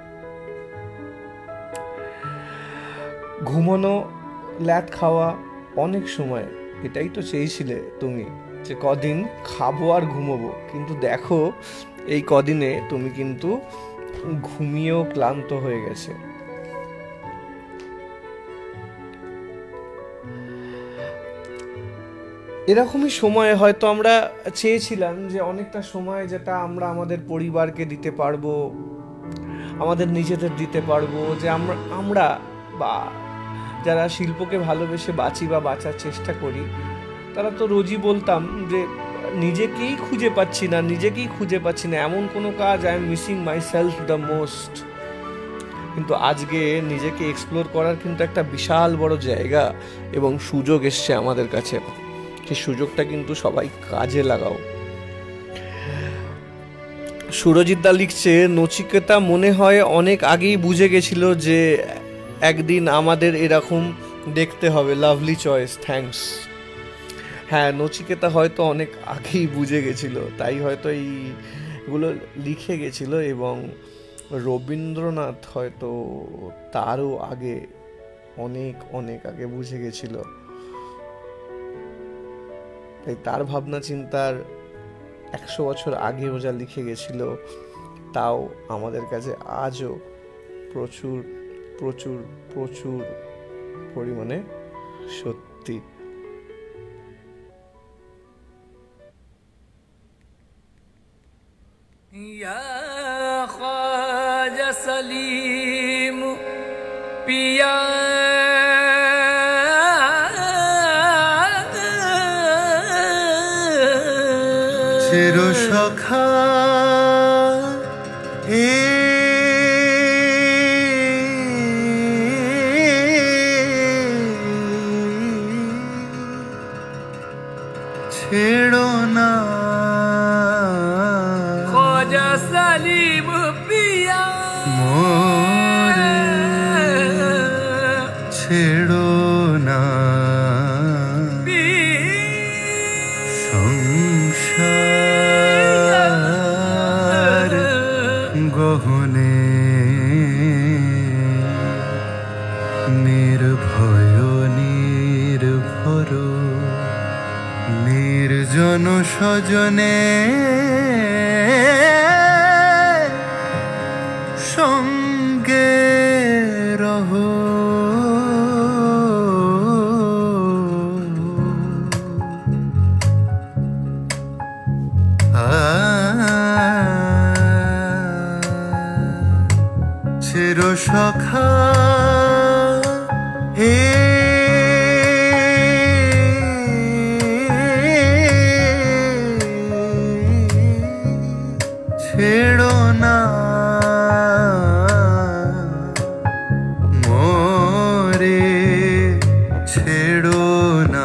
ঘুমানো, ল্যাদ খাওয়া, অনেক সময় এটাই তো চেয়েছিলে তুমি, যে কদিন খাবো আর ঘুমোবো। কিন্তু দেখো এই কদিনে তুমি কিন্তু ঘুমিয়েও ক্লান্ত হয়ে গেছে। এরকমই সময়ে হয়তো আমরা চেয়েছিলাম যে অনেকটা সময় যেটা আমরা আমাদের পরিবারকে দিতে পারবো, আমাদের নিজেদের দিতে পারবো, যে আমরা আমরা বা যারা শিল্পকে ভালোবেসে বাঁচি বা বাঁচার চেষ্টা করি, তারা তো রোজই বলতাম যে নিজেকেই খুঁজে পাচ্ছি না, নিজেকেই খুঁজে পাচ্ছি না, এমন কোনো কাজ, I am missing myself the most. কিন্তু আজকে নিজেকে এক্সপ্লোর করার কিন্তু একটা বিশাল বড় জায়গা এবং সুযোগ এসছে আমাদের কাছে। সেই সুযোগটা কিন্তু সবাই কাজে লাগাও। সুরজিৎ দা লিখছে, নচিকেতা মনে হয় অনেক আগেই বুঝে গেছিল যে একদিন আমাদের এরকম দেখতে হবে। Lovely choice, thanks. হ্যাঁ, নচিকেতা হয়তো অনেক আগেই বুঝে গেছিল, তাই হয়তো এইগুলো লিখে গেছিল। এবং রবীন্দ্রনাথ হয়তো তারও আগে, অনেক অনেক আগে বুঝে গেছিল। তাই তার ভাবনা চিন্তার একশো বছর আগেও যা লিখে গেছিল, তাও আমাদের কাছে আজও প্রচুর প্রচুর প্রচুর পরিমাণে সত্যি। ইয়া খাজা সলিম পিয়া চির সখা এ ছেড়ো না খাজা সলিম পিয়া মোরে, ছেড়ো না সংসার গহনে নির্ভয় নির্ভর নির্জন সজনে সঙ্গে রহো। চির সখা হে ছেড়ো না মোরে, ছেড়ো না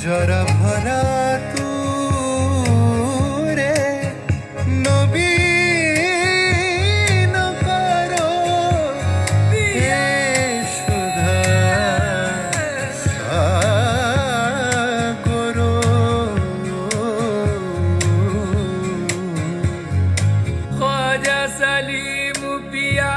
जरा भरा तूरे नवीन करो ये सुधा सागरो ख्वाजा सलीम पिया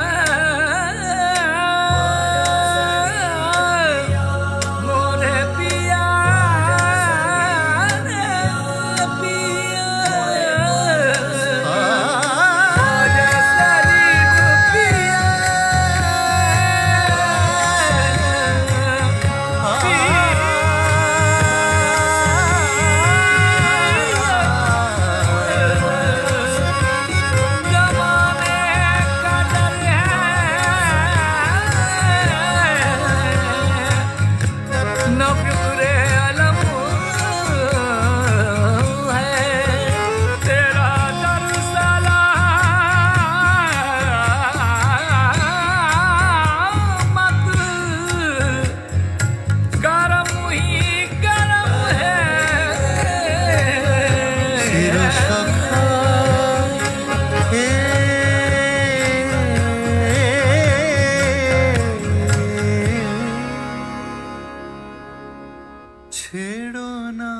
छेड़ो ना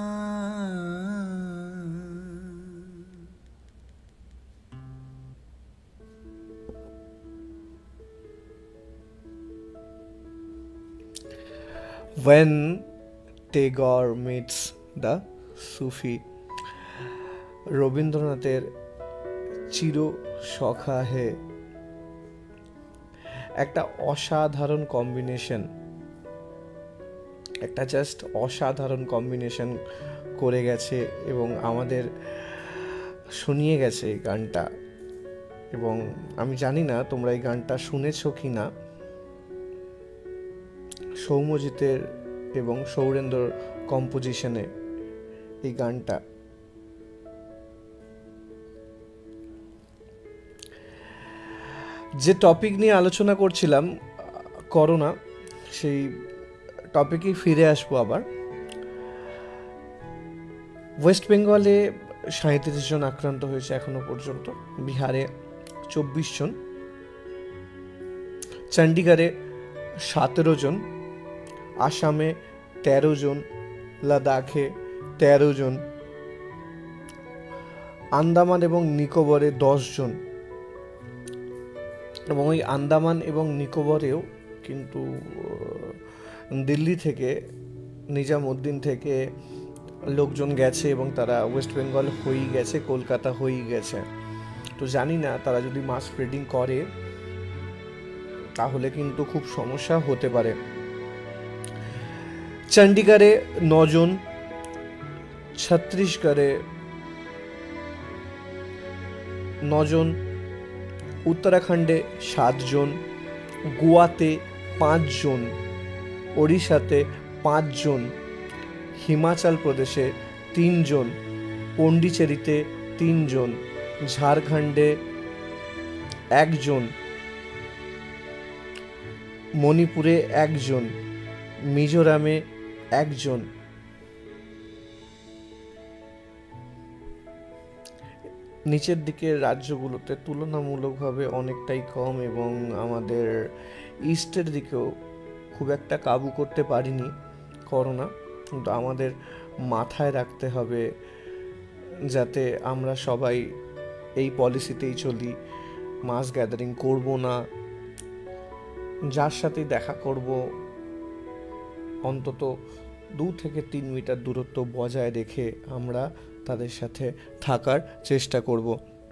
When Tagore meets the Sufi, রবীন্দ্রনাথের চির সখা হে একটা অসাধারণ কম্বিনেশন, একটা জাস্ট অসাধারণ কম্বিনেশন করে গেছে এবং আমাদের শুনিয়ে গেছে এই গানটা। এবং আমি জানি না তোমরা এই গানটা শুনেছো কি না। সৌম্যজিতের এবং সৌরেন্দ্রর কম্পোজিশনে এই গানটা। যে টপিক নিয়ে আলোচনা করছিলাম করোনা, সেই টপিকেই ফিরে আসবো আবার। ওয়েস্ট বেঙ্গলে সাঁইত্রিশ জন আক্রান্ত হয়েছে এখনো পর্যন্ত, বিহারে চব্বিশ জন, চণ্ডীগড়ে সতেরো জন, আসামে তেরো জন, লাদাখে তেরো জন, আন্দামান এবং নিকোবরে দশ জন। এবং ওই আন্দামান এবং নিকোবরেও কিন্তু দিল্লি থেকে, নিজামুদ্দিন থেকে লোকজন গেছে এবং তারা ওয়েস্ট বেঙ্গল হয়েই গেছে, কলকাতা হয়েই গেছে। তো জানি না তারা যদি মাস স্প্রেডিং করে তাহলে কিন্তু খুব সমস্যা হতে পারে। চণ্ডীগড়ে নজন, ছত্তিশগড়ে নজন, উত্তরাখণ্ডে সাতজন, গোয়াতে পাঁচজন, ওড়িশাতে পাঁচজন, হিমাচল প্রদেশে তিনজন, পন্ডিচেরিতে তিনজন, ঝাড়খণ্ডে একজন, মণিপুরে একজন, মিজোরামে একজন। নিচের দিকের রাজ্যগুলোতে তুলনামূলকভাবে অনেকটাই কম এবং আমাদের ইস্টের দিকেও খুব একটা কাবু করতে পারিনি করোনা। কিন্তু আমাদের মাথায় রাখতে হবে যাতে আমরা সবাই এই পলিসিতেই চলি, মাস গ্যাদারিং করব না, যার সাথে দেখা করব অন্তত দু থেকে তিন মিটার দূরত্ব বজায় রেখে আমরা তাদের সাথে থাকার চেষ্টা করব।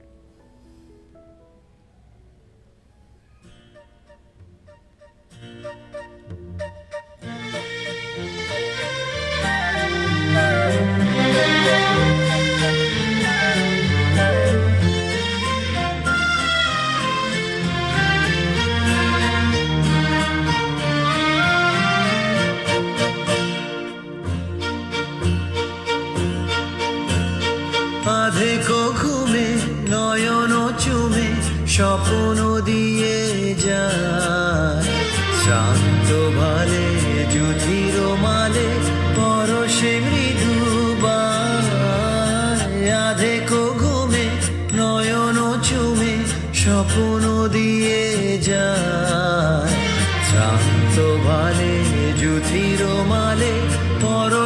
আধেকো ঘুমে নয়ন চুমে স্বপ্ন দিয়ে যায়, শান্ত ভালে যুধির মালে পরশে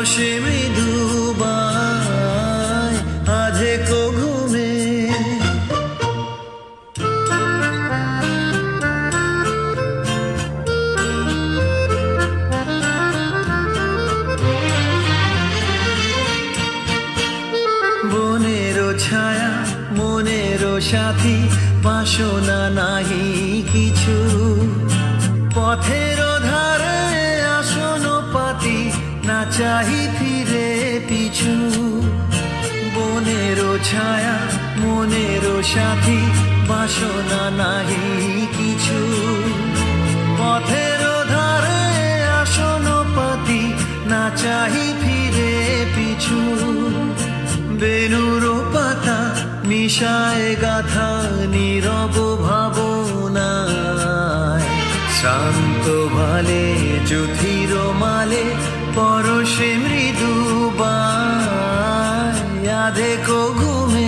পরশে মৃদু বায় আধেক ঘুমে। বনেরও ছায়া মনেরও সাথী, বাসনা নাহি কিছু, পথের ধারে আসন পাতি, না চাহি ফিরে পিছু। বনেরও ছায়া মনেরও সাথী, বাসনা নাহি কিছু, পথের ধারে আসন পাতি, না চাহি ফিরে পিছু। বেনুর পাতা মিশায় গাথা নীরব ভাবনায়, শান্ত ভালে জ্যোতির মালে পরশে মৃদু বায় আধেক ঘুমে।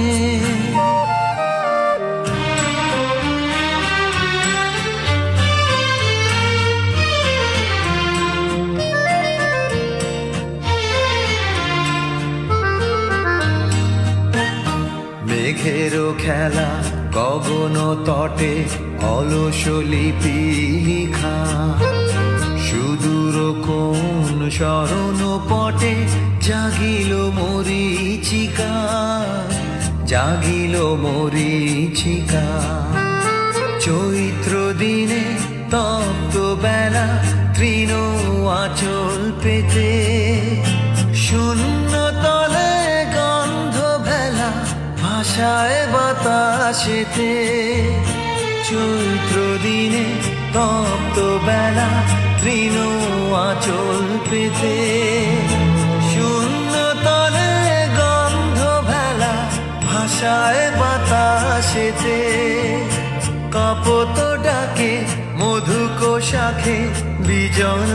মেঘেরও খেলা গগন তটে অলস লিপি লিখা, সুদূর কোন শরণ পটে জাগিল মরীচিকা, জাগিল মরীচিকা। চৈত্র দিনে তপ্ত বেলা তৃণ আঁচল পেতে, শূন্য তলে গন্ধ ভেলা ভাষায় বাতাসেতে। চৈত্র দিনে তপ্ত বেলা তৃণ আঁচল পেতে, শূন্য তলে গন্ধ ভেলা ভাষায় বাতাসেতে। কাপত ডাকে মধুক শাখে বিজন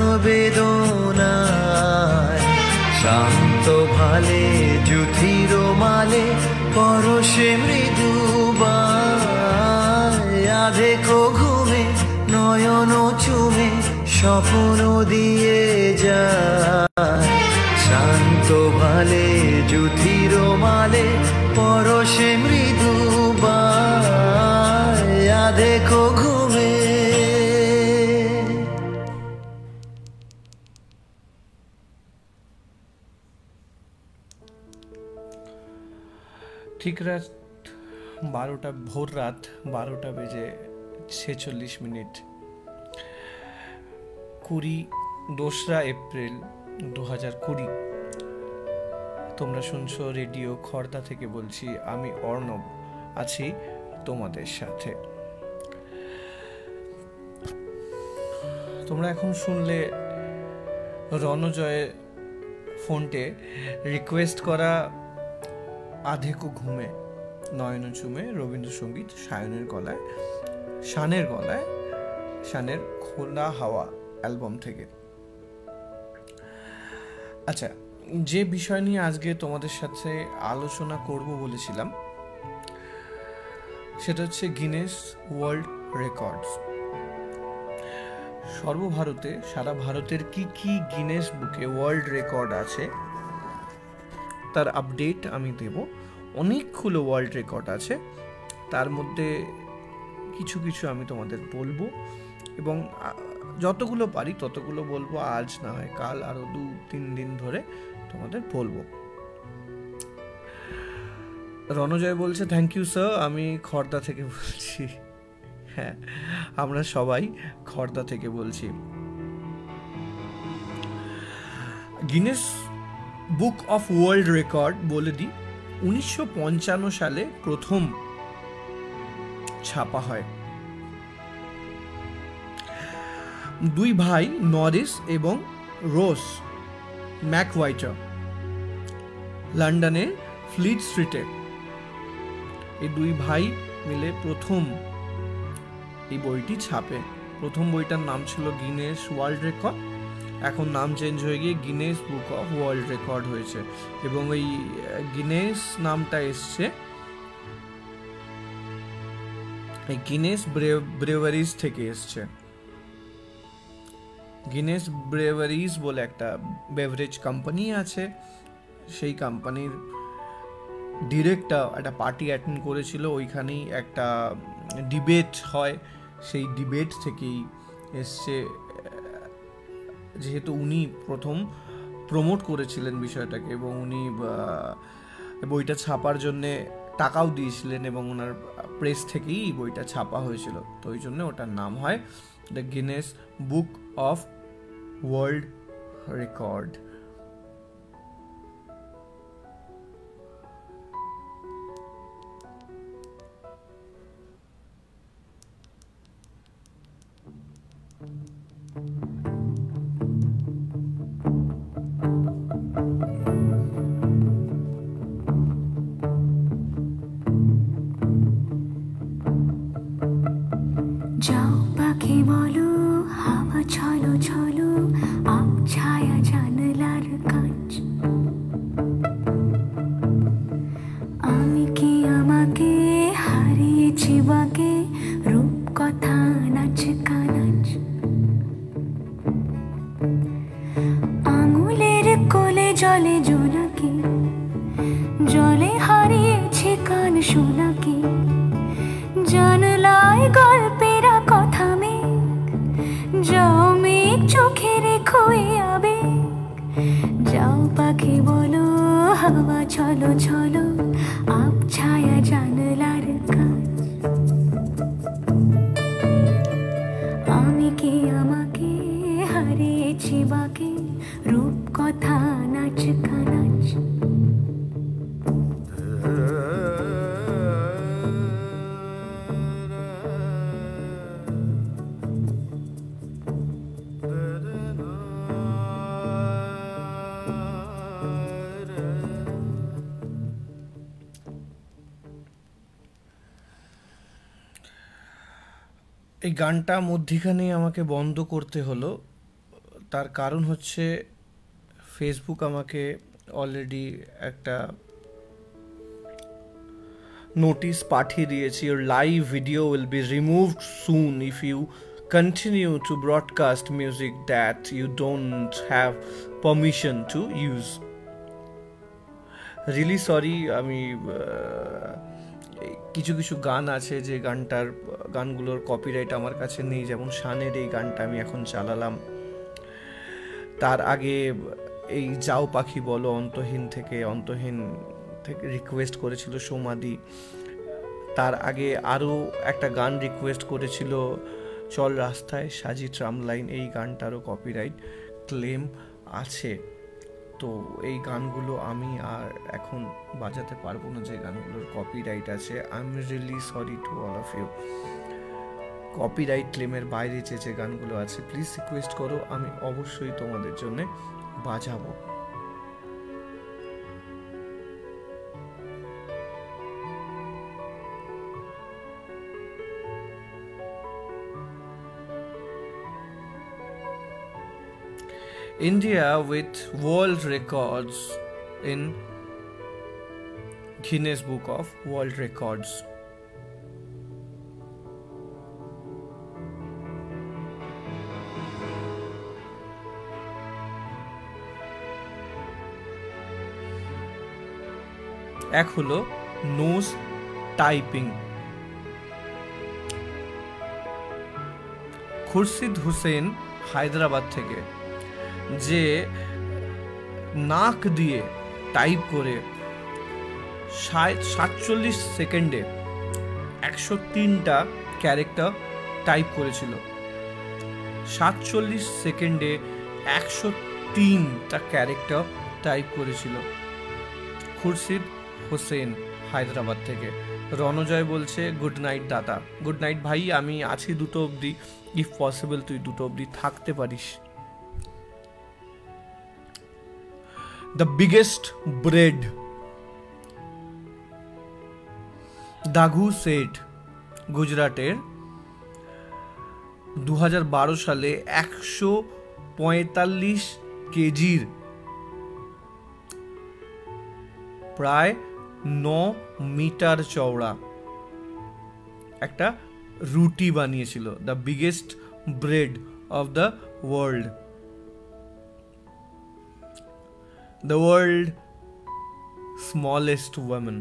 বেদনায়, শান্ত ভালে জ্যোতির মালে পরশে মৃদু বায় আধেক ঘুমে। নয়ন চুমে স্বপ্ন দিয়ে যায়, শান্ত ভালে জ্যোতির মালে পরশে মৃদু বায় আধেক ঘুমে। ঠিক রাত বারোটা, ভোর রাত বারোটা বেজে ছেচল্লিশ মিনিট, কুড়ি দোসরা এপ্রিল দু হাজার কুড়ি। তোমরা শুনছো রেডিও খর্দা থেকে বলছি, আমি অর্ণব আছি তোমাদের সাথে। তোমরা এখন শুনলে রণজয় ফোনটে রিকোয়েস্ট করা আধেক ঘুমে নয়ন চুমে রবীন্দ্রসঙ্গীত সায়নের গলায়, শানের গলায়, শানের খোলা হাওয়া অ্যালবাম থেকে। আচ্ছা, যে বিষয় নিয়ে আজকে তোমাদের সাথে আলোচনা করব বলেছিলাম সেটা হচ্ছে গিনেস ওয়ার্ল্ড রেকর্ডস। সর্বভারতে, সারা ভারতের কি কি গিনেস বুকে ওয়ার্ল্ড রেকর্ড আছে তার আপডেট আমি দেব। অনেকগুলো ওয়ার্ল্ড রেকর্ড আছে, তার মধ্যে কিছু কিছু আমি তোমাদের বলবো এবং যতগুলো পারি ততগুলো বলবো। আজ না হয় কাল আরো দু তিন দিন ধরে তোমাদের বলবো। রণজয় বলছে থ্যাংক ইউ স্যার, আমি খর্দা থেকে বলছি। হ্যাঁ, আমরা সবাই খর্দা থেকে বলছি। Guinness book of world record বলে দিই, উনিশশো পঞ্চান্ন সালে প্রথম ছাপা হয়। দুই ভাই নরিস এবং রোস ম্যাকওয়াইটার লন্ডনের ফ্লিট স্ট্রিটে, এই দুই ভাই মিলে প্রথম এই বইটি ছাপে। প্রথম বইটার নাম ছিল গিনেস ওয়ার্ল্ড রেকর্ড, এখন নাম চেঞ্জ হয়ে গিয়ে Guinness book of world record হয়েছে। এবং এই গিনেস নামটা এসছে এই গিনেস ব্রেভারিজ থেকে এসছে। গিনেস ব্রেভারিজ বলে একটা বেভারেজ কোম্পানি আছে, সেই কোম্পানির ডিরেক্টর একটা পার্টি অ্যাটেন্ড করেছিল, ওইখানেই একটা ডিবেট হয়, সেই ডিবেট থেকেই এসছে, যেহেতু উনি প্রথম প্রমোট করেছিলেন বিষয়টাকে এবং উনি বইটা ছাপার জন্যে টাকাও দিয়েছিলেন এবং ওনার প্রেস থেকেই বইটা ছাপা হয়েছিল, তো ওই জন্য ওটার নাম হয় the Guinness book of world record. যাও পাখি বলো, হাওয়া ছলো ছলো, আব ছায়া জানলার কাঁচ। আমি কি আমাকে হারিয়েছি বাকে, রূপ কথা নাচ কানাচ। আঙুলের কোলে জলে জোনাকি, জলে হারিয়েছি কান শোনাকি। জানলায় গল্পেরা কথা মেঘ, যাও মেঘ চোখে রেখো এ আবেগ। যাও পাখি বলো, হাওয়া ছলো ছলো, আব ছায়া জানলার কাঁচ। আমি কি আমাকে হারিয়েছি বাকে, রূপ কথা নাচ কানাচ। এই গানটা মধ্যিখানে আমাকে বন্ধ করতে হলো, তার কারণ হচ্ছে ফেসবুক আমাকে অলরেডি একটা নোটিশ পাঠিয়ে দিয়েছে, your live video will be removed soon if you continue to broadcast music that you don't have permission to use. Really sorry, আমি কিছু কিছু গান আছে যে গানটার গানগুলোর কপিরাইট আমার কাছে নেই, যেমন শানের এই গানটা আমি এখন চালালাম। তার আগে এই যাও পাখি বলো অন্তহীন থেকে অন্তহীন থেকে রিকোয়েস্ট করেছিল সোমাদি। তার আগে আরও একটা গান রিকোয়েস্ট করেছিল চল রাস্তায় সাজি ট্রাম লাইন, এই গানটারও কপিরাইট ক্লেম আছে। তো এই গানগুলো আমি আর এখন বাজাতে পারবো না, যে গানগুলোর কপিরাইট আছে। I am really sorry to all of you. Copyright ক্লেমের বাইরে যে যে গানগুলো আছে প্লিজ রিকোয়েস্ট করো, আমি অবশ্যই তোমাদের জন্য বাজাবো। India with world records in Guinness Book of World Records. এক হলো নোজ টাইপিং। খুরশিদ হুসেন হায়দ্রাবাদ থেকে, যে নাক দিয়ে টাইপ করে সাতচল্লিশ সেকেন্ডে একশো তিনটা ক্যারেক্টার টাইপ করেছিল। সাতচল্লিশ সেকেন্ডে একশো তিনটা ক্যারেক্টার টাইপ করেছিল খুরশিদ হোসেন হায়দ্রাবাদ থেকে। রণজয় বলছে গুড নাইট দাদা। গুড নাইট ভাই, আমি আছি দুটো অবধি, ইফ পসিবল তুই দুটো অবধি থাকতে পারিস। দ্য বিগেস্ট ব্রেড, দাঘু সেট গুজরাটের দু হাজার বারো সালে একশো পঁয়তাল্লিশ কেজির প্রায় ন মিটার চওড়া একটা রুটি বানিয়েছিল। The biggest bread of the world. The world smallest woman.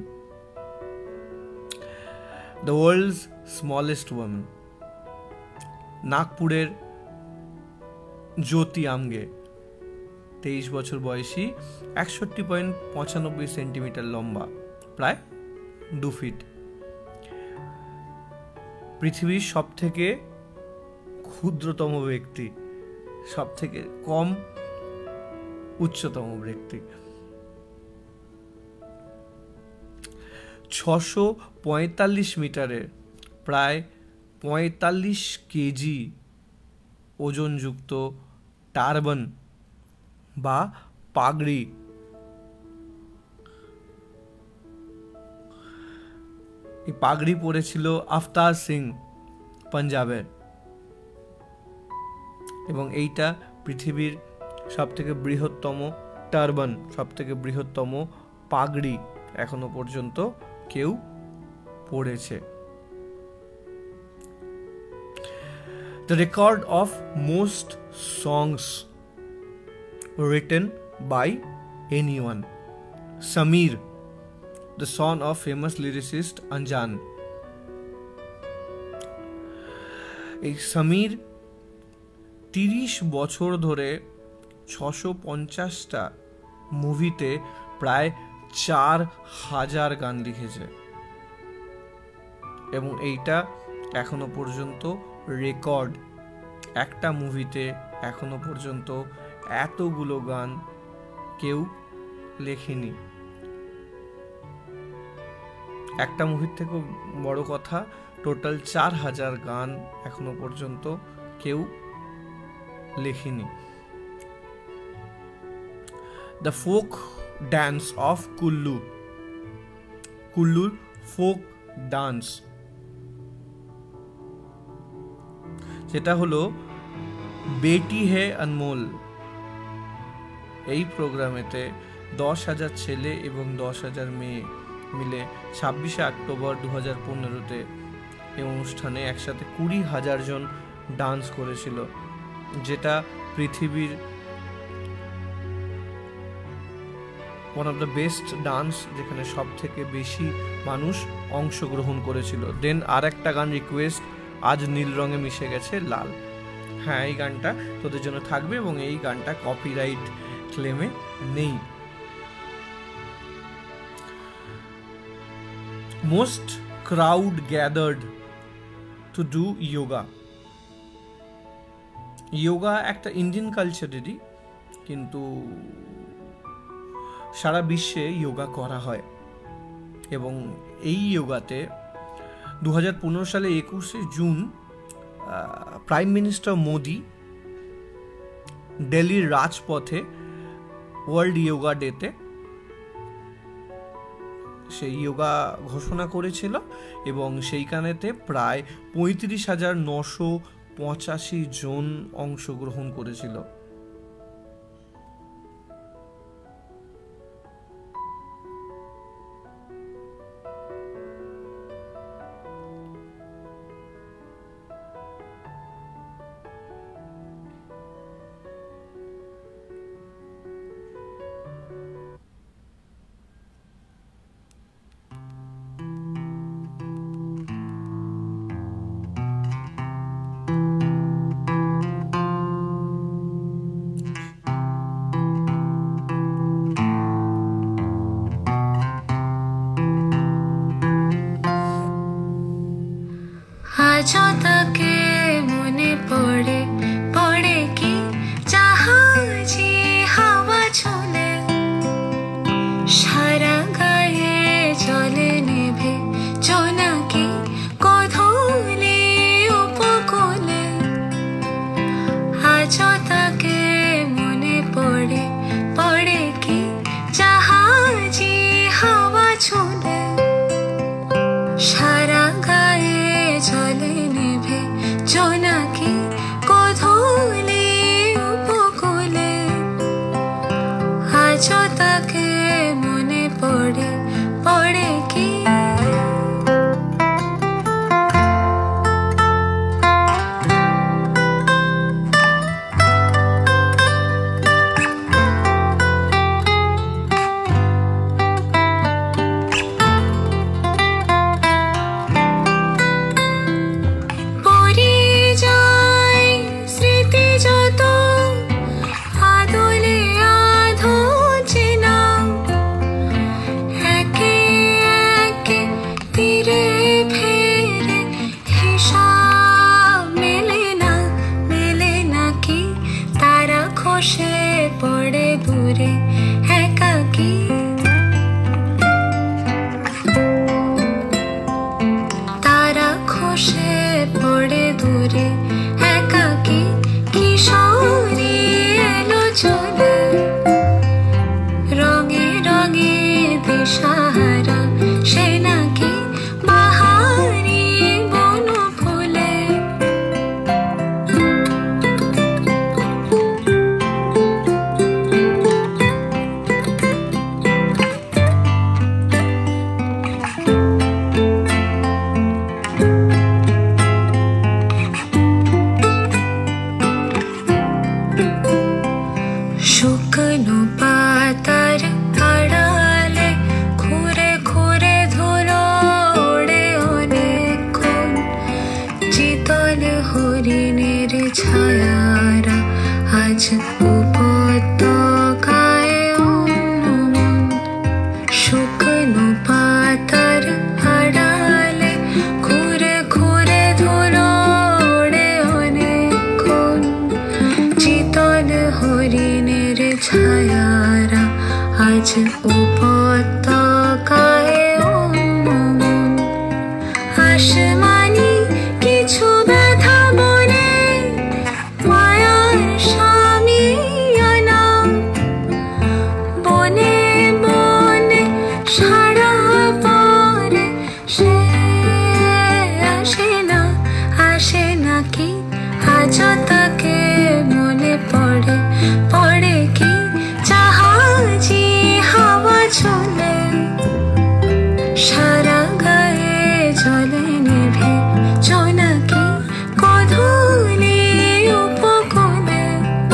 The world's smallest woman. নাগপুরের জ্যোতি আমগে তেইশ বছর বয়সী, একষট্টি পয়েন্ট পঁচানব্বই সেন্টিমিটার লম্বা, প্রায় দু ফিট। পৃথিবীর সব থেকে ক্ষুদ্রতম ব্যক্তি, সব থেকে কম উচ্চতম ব্যক্তি। ছশো পঁয়তাল্লিশ মিটারের, প্রায় পঁয়তাল্লিশ কেজি ওজনযুক্ত টারবান বা পাগড়ি এই পাগড়ি পরেছিল আফতার সিং পাঞ্জাবের, এবং এইটা পৃথিবীর সব থেকে বৃহত্তম টারবান, সব থেকে বৃহত্তম পাগড়ি এখনো পর্যন্ত কেউ পড়েছে। The record of most songs written by anyone. Sameer, the son of famous lyricist Anjan. এই সমীর তিরিশ বছর ধরে ছশো পঞ্চাশটা মুভিতে প্রায় চার হাজার গান লিখেছে, এবং এইটা এখনো পর্যন্ত রেকর্ড। একটা মুভিতে এখনো পর্যন্ত এতগুলো গান কেউ লেখেনি। একটা মুভির থেকে বড় কথা, টোটাল চার হাজার গান এখনো পর্যন্ত কেউ লেখেনি। The folk dance of Kullu, কুল্লুর ফোক ডান্স, যেটা হলো বেটি হে অনমোল। এই প্রোগ্রামেতে দশ হাজার ছেলে এবং দশ হাজার মেয়ে মিলে ছাব্বিশে অক্টোবর দু হাজার পনেরোতে এই অনুষ্ঠানে একসাথে কুড়ি হাজার জন ডান্স করেছিল, যেটা পৃথিবীর one of the best dance, যেখানে সব থেকে বেশি মানুষ অংশগ্রহণ করেছিল। দেন আর একটা গান রিকোয়েস্ট, আজ নীল রঙে মিশে গেছে লাল। হ্যাঁ, এই গানটা তোদের জন্য থাকবে, এবং এই গানটা কপিরাইট ক্লেমে নেই। Most crowd gathered to do yoga. Yoga একটা ইন্ডিয়ান কালচারেরই, কিন্তু সারা বিশ্বে যোগা করা হয়, এবং এই যোগাতে দু হাজার পনেরো সালে একুশে জুন প্রাইম মিনিস্টার মোদি দিল্লির রাজপথে ওয়ার্ল্ড যোগা ডেতে সেই যোগা ঘোষণা করেছিল, এবং সেইখানেতে প্রায় পঁয়ত্রিশ হাজার নশো পঁচাশি জন অংশগ্রহণ করেছিল। আজও তাকে মনে পড়ে পড়ে কি জাহাজে হাওয়া চলে, সারা গায়ে জলে নেভে জোনাকি গোধূলি উপকূলে। আজও তাকে মনে পড়ে পড়ে কি জাহাজে হাওয়া চলে, সারা গায়ে জলে নেভে জোনাকি গোধূলি উপকূলে। আজও তাকে মনে পড়ে পড়ে কি আজ উপত্যকায় অমন আসমানি কিছু ব্যথা বলে মায়ার স্বামী আনা বনে বনে সারা পরে সে আসে না আসে নাকি আজও তাকে মনে পড়ে পড়ে কি জাহাজি হাওয়া চলে সারা গায়ে জলে নেভে জোনাকি গধূলি উপকূলে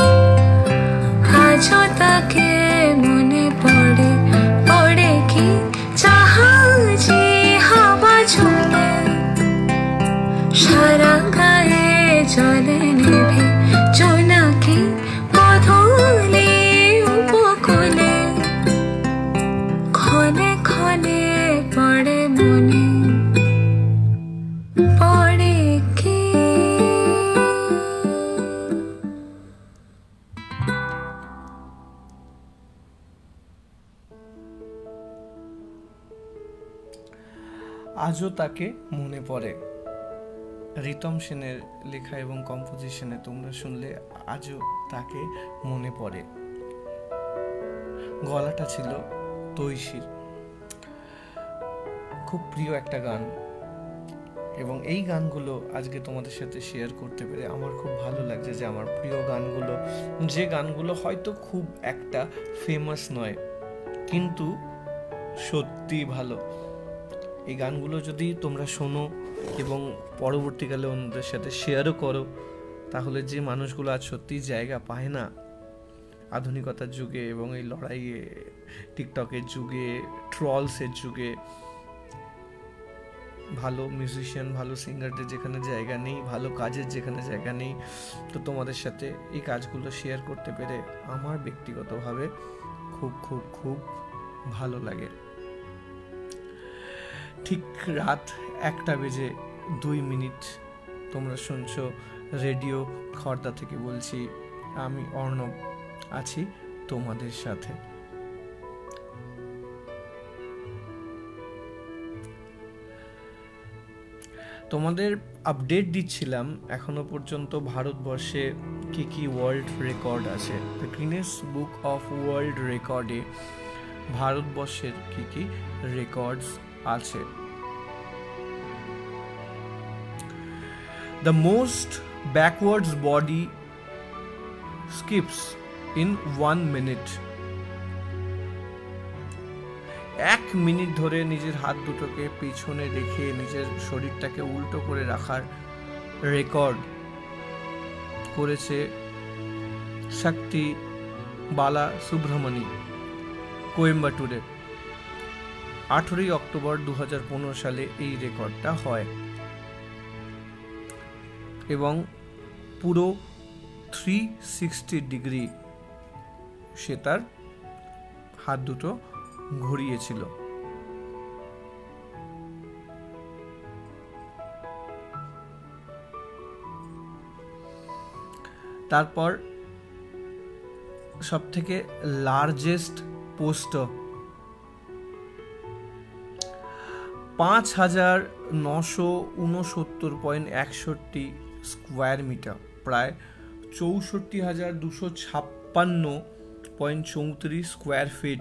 আজও তাকে মনে পড়ে পড়ে কি জাহাজি হাওয়া চলে সারা গায়ে জলে নেভে জোনাকি গধূলি উপকূলে ক্ষণে ক্ষণে পড়ে মনে পড়ে কি আজও তাকে মনে পড়ে। রিতম সেনের লেখা এবং কম্পোজিশনে তোমরা শুনলে আজও তাকে মনে পড়ে। গলাটা ছিল তৈশির, খুব প্রিয় একটা গান, এবং এই গানগুলো আজকে তোমাদের সাথে শেয়ার করতে পেরে আমার খুব ভালো লাগছে যে আমার প্রিয় গানগুলো, যে গানগুলো হয়তো খুব একটা ফেমাস নয় কিন্তু সত্যি ভালো, এই গানগুলো যদি তোমরা শোনো এবং পরবর্তীকালে অন্যদের সাথে শেয়ারও করো, তাহলে যে মানুষগুলো আজ সত্যি জায়গা পায় না আধুনিকতার যুগে এবং এই লড়াইয়ে, টিকটকের যুগে, ট্রলসের যুগে, ভালো মিউজিশিয়ান, ভালো সিঙ্গারদের যেখানে জায়গা নেই, ভালো কাজের যেখানে জায়গা নেই, তো তোমাদের সাথে এই কাজগুলো শেয়ার করতে পেরে আমার ব্যক্তিগতভাবে খুব খুব খুব ভালো লাগে। ঠিক রাত একটা বেজে দুই মিনিট তোমরা শুনছো রেডিও খর্দা থেকে বলছি, আমি অর্ণব আছি তোমাদের সাথে। তোমাদের আপডেট দিচ্ছিলাম এখনো পর্যন্ত ভারতবর্ষে কি কি ওয়ার্ল্ড রেকর্ড আছে। The Guinness book of world রেকর্ডে ভারতবর্ষের কি কি রেকর্ডস আছে। The most backwards body skips in one minute. এক মিনিট ধরে নিজের হাত দুটোকে পিছনে রেখে নিজের শরীরটাকে উল্টো করে রাখার রেকর্ড করেছে শক্তি বালা সুব্রমণী কোয়েম্বাটুরে। আঠেরোই অক্টোবর দু হাজার পনেরো সালে এই রেকর্ডটা হয় এবং পুরো থ্রি সিক্সটি ডিগ্রি সে তার হাত দুটো ঘুরিয়েছিল। তারপর সব থেকে লার্জেস্ট পোস্টার পাঁচ হাজার নশো উনসত্তর পয়েন্ট একষট্টি স্কোয়ার মিটার, প্রায় চৌষট্টি হাজার দুশো ছাপ্পান্ন পয়েন্ট চৌত্রিশ square feet.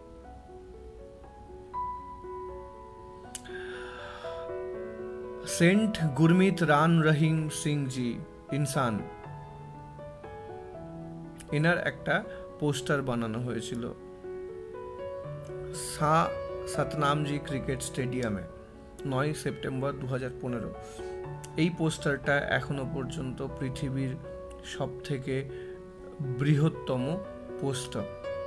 Saint Gurmeet Ram Rahim Singh ji Insan, এনার একটা পোস্টার বানানো হয়েছিল সা সতনামজি ক্রিকেট স্টেডিয়ামে নয় সেপ্টেম্বর দু হাজার পনেরো। এই পোস্টারটা এখনো পর্যন্ত পৃথিবীর সব থেকে বৃহত্তম পোস্টার।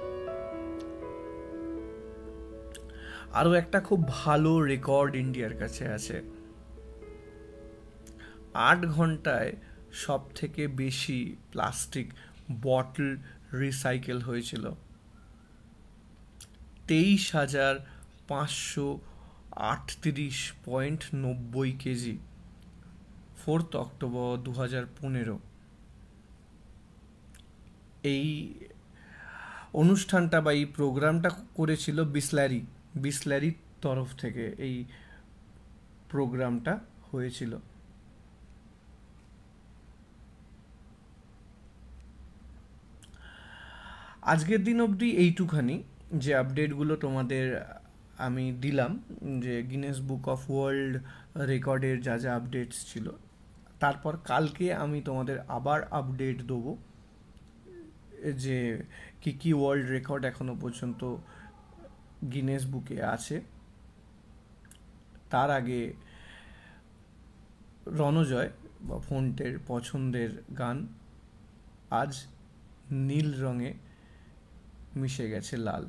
আরো একটা খুব ভালো রেকর্ড ইন্ডিয়ার কাছে আছে। আট ঘন্টায় সব থেকে বেশি প্লাস্টিক বটল রিসাইকেল হয়েছিল, তেইশ হাজার পাঁচশো আটত্রিশ পয়েন্ট নব্বই কেজি। ফোর্থ অক্টোবর দু হাজার পনেরো এই অনুষ্ঠানটা বা এই প্রোগ্রামটা করেছিল বিসলারি বিসলারির তরফ থেকে এই প্রোগ্রামটা হয়েছিল। আজকের দিন অবধি এইটুখানি যে আপডেটগুলো তোমাদের আমি দিলাম, যে গিনেস বুক অফ ওয়ার্ল্ড রেকর্ডের যা যা আপডেটস ছিল। তারপর কালকে আমি তোমাদের আবার আপডেট দেবো যে কী কী ওয়ার্ল্ড রেকর্ড এখনো পর্যন্ত গিনেস বুকে আছে। তার আগে রণজয় বা ফোনটের পছন্দের গান আজ নীল রঙে মিশে গেছে লাল।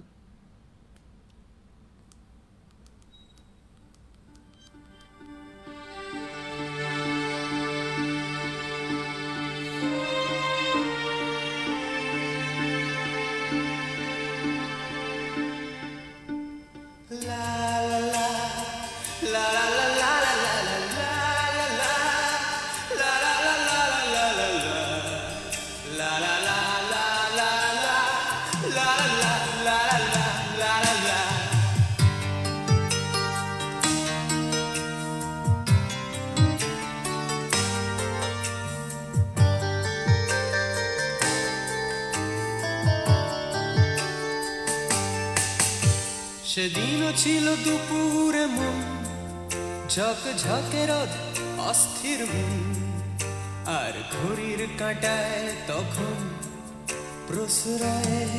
সেদিনও ছিল দুপুরে মন ঝকঝকে রোদ অস্থির মন, আর ঘড়ির কাঁটায় তখন প্রসরায়।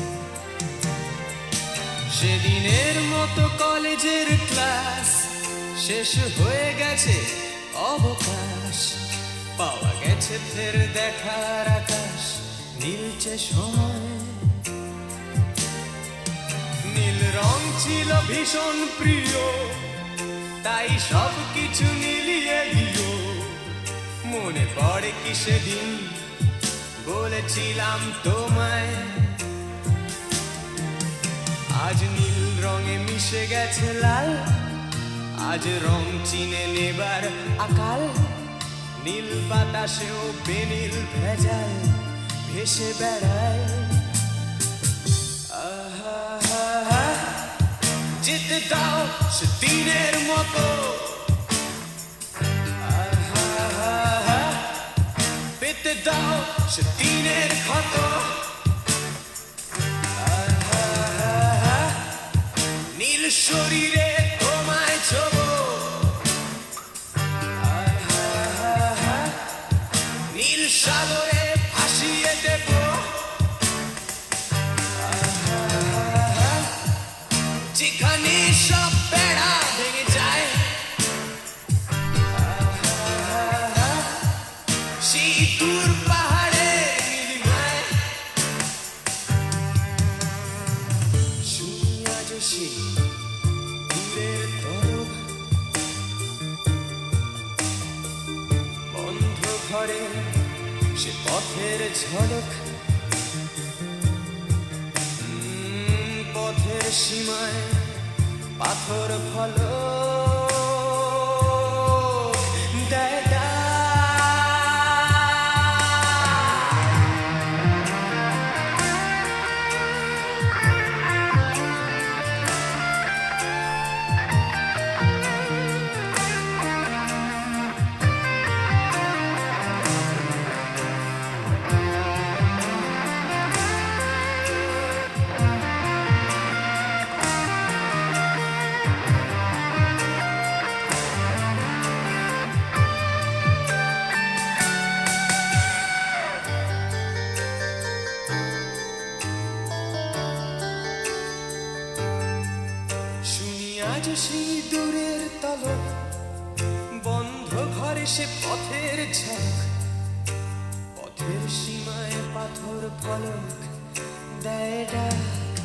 সেদিনের মতো কলেজের ক্লাস শেষ হয়ে গেছে, অবকাশ পাওয়া গেছে ফের দেখার আকাশ, নীলচে সময়। নীল রং ছিল ভীষণ প্রিয়, তাই সব কিছু মিলিয়ে দিও। মনে পড়ে কি সেদিন বলেছিলাম তোমায়, আজ নীল রঙে মিশে গেছে লাল, আজ রং চিনে নেবার আকাল। নীল বাতাসেও বেনীল ভেজাল ভেসে বেড়ায়। যেতে দাও সেদিনের মতো, পেতে দাও সেদিনের ক্ষত। নীল শরীরে তোমায় ছোব, নীল সাগরে ভাসিয়ে দেব। যেখানে সব বেড়া ভেঙে যায়, সেই দূর পাহাড়ে নীলিমায়। শুনি আজ সেই দূরের তরব, বন্ধ ঘরে সে পথের ঝলক। পথের সীমায় পাথর ফলক দেয় ডাক। আজ সেই দূরের তলক, বন্ধ ঘরে সে পথের ঝাঁক। পথের সীমায় পাথর ফলক দেয় ডাক।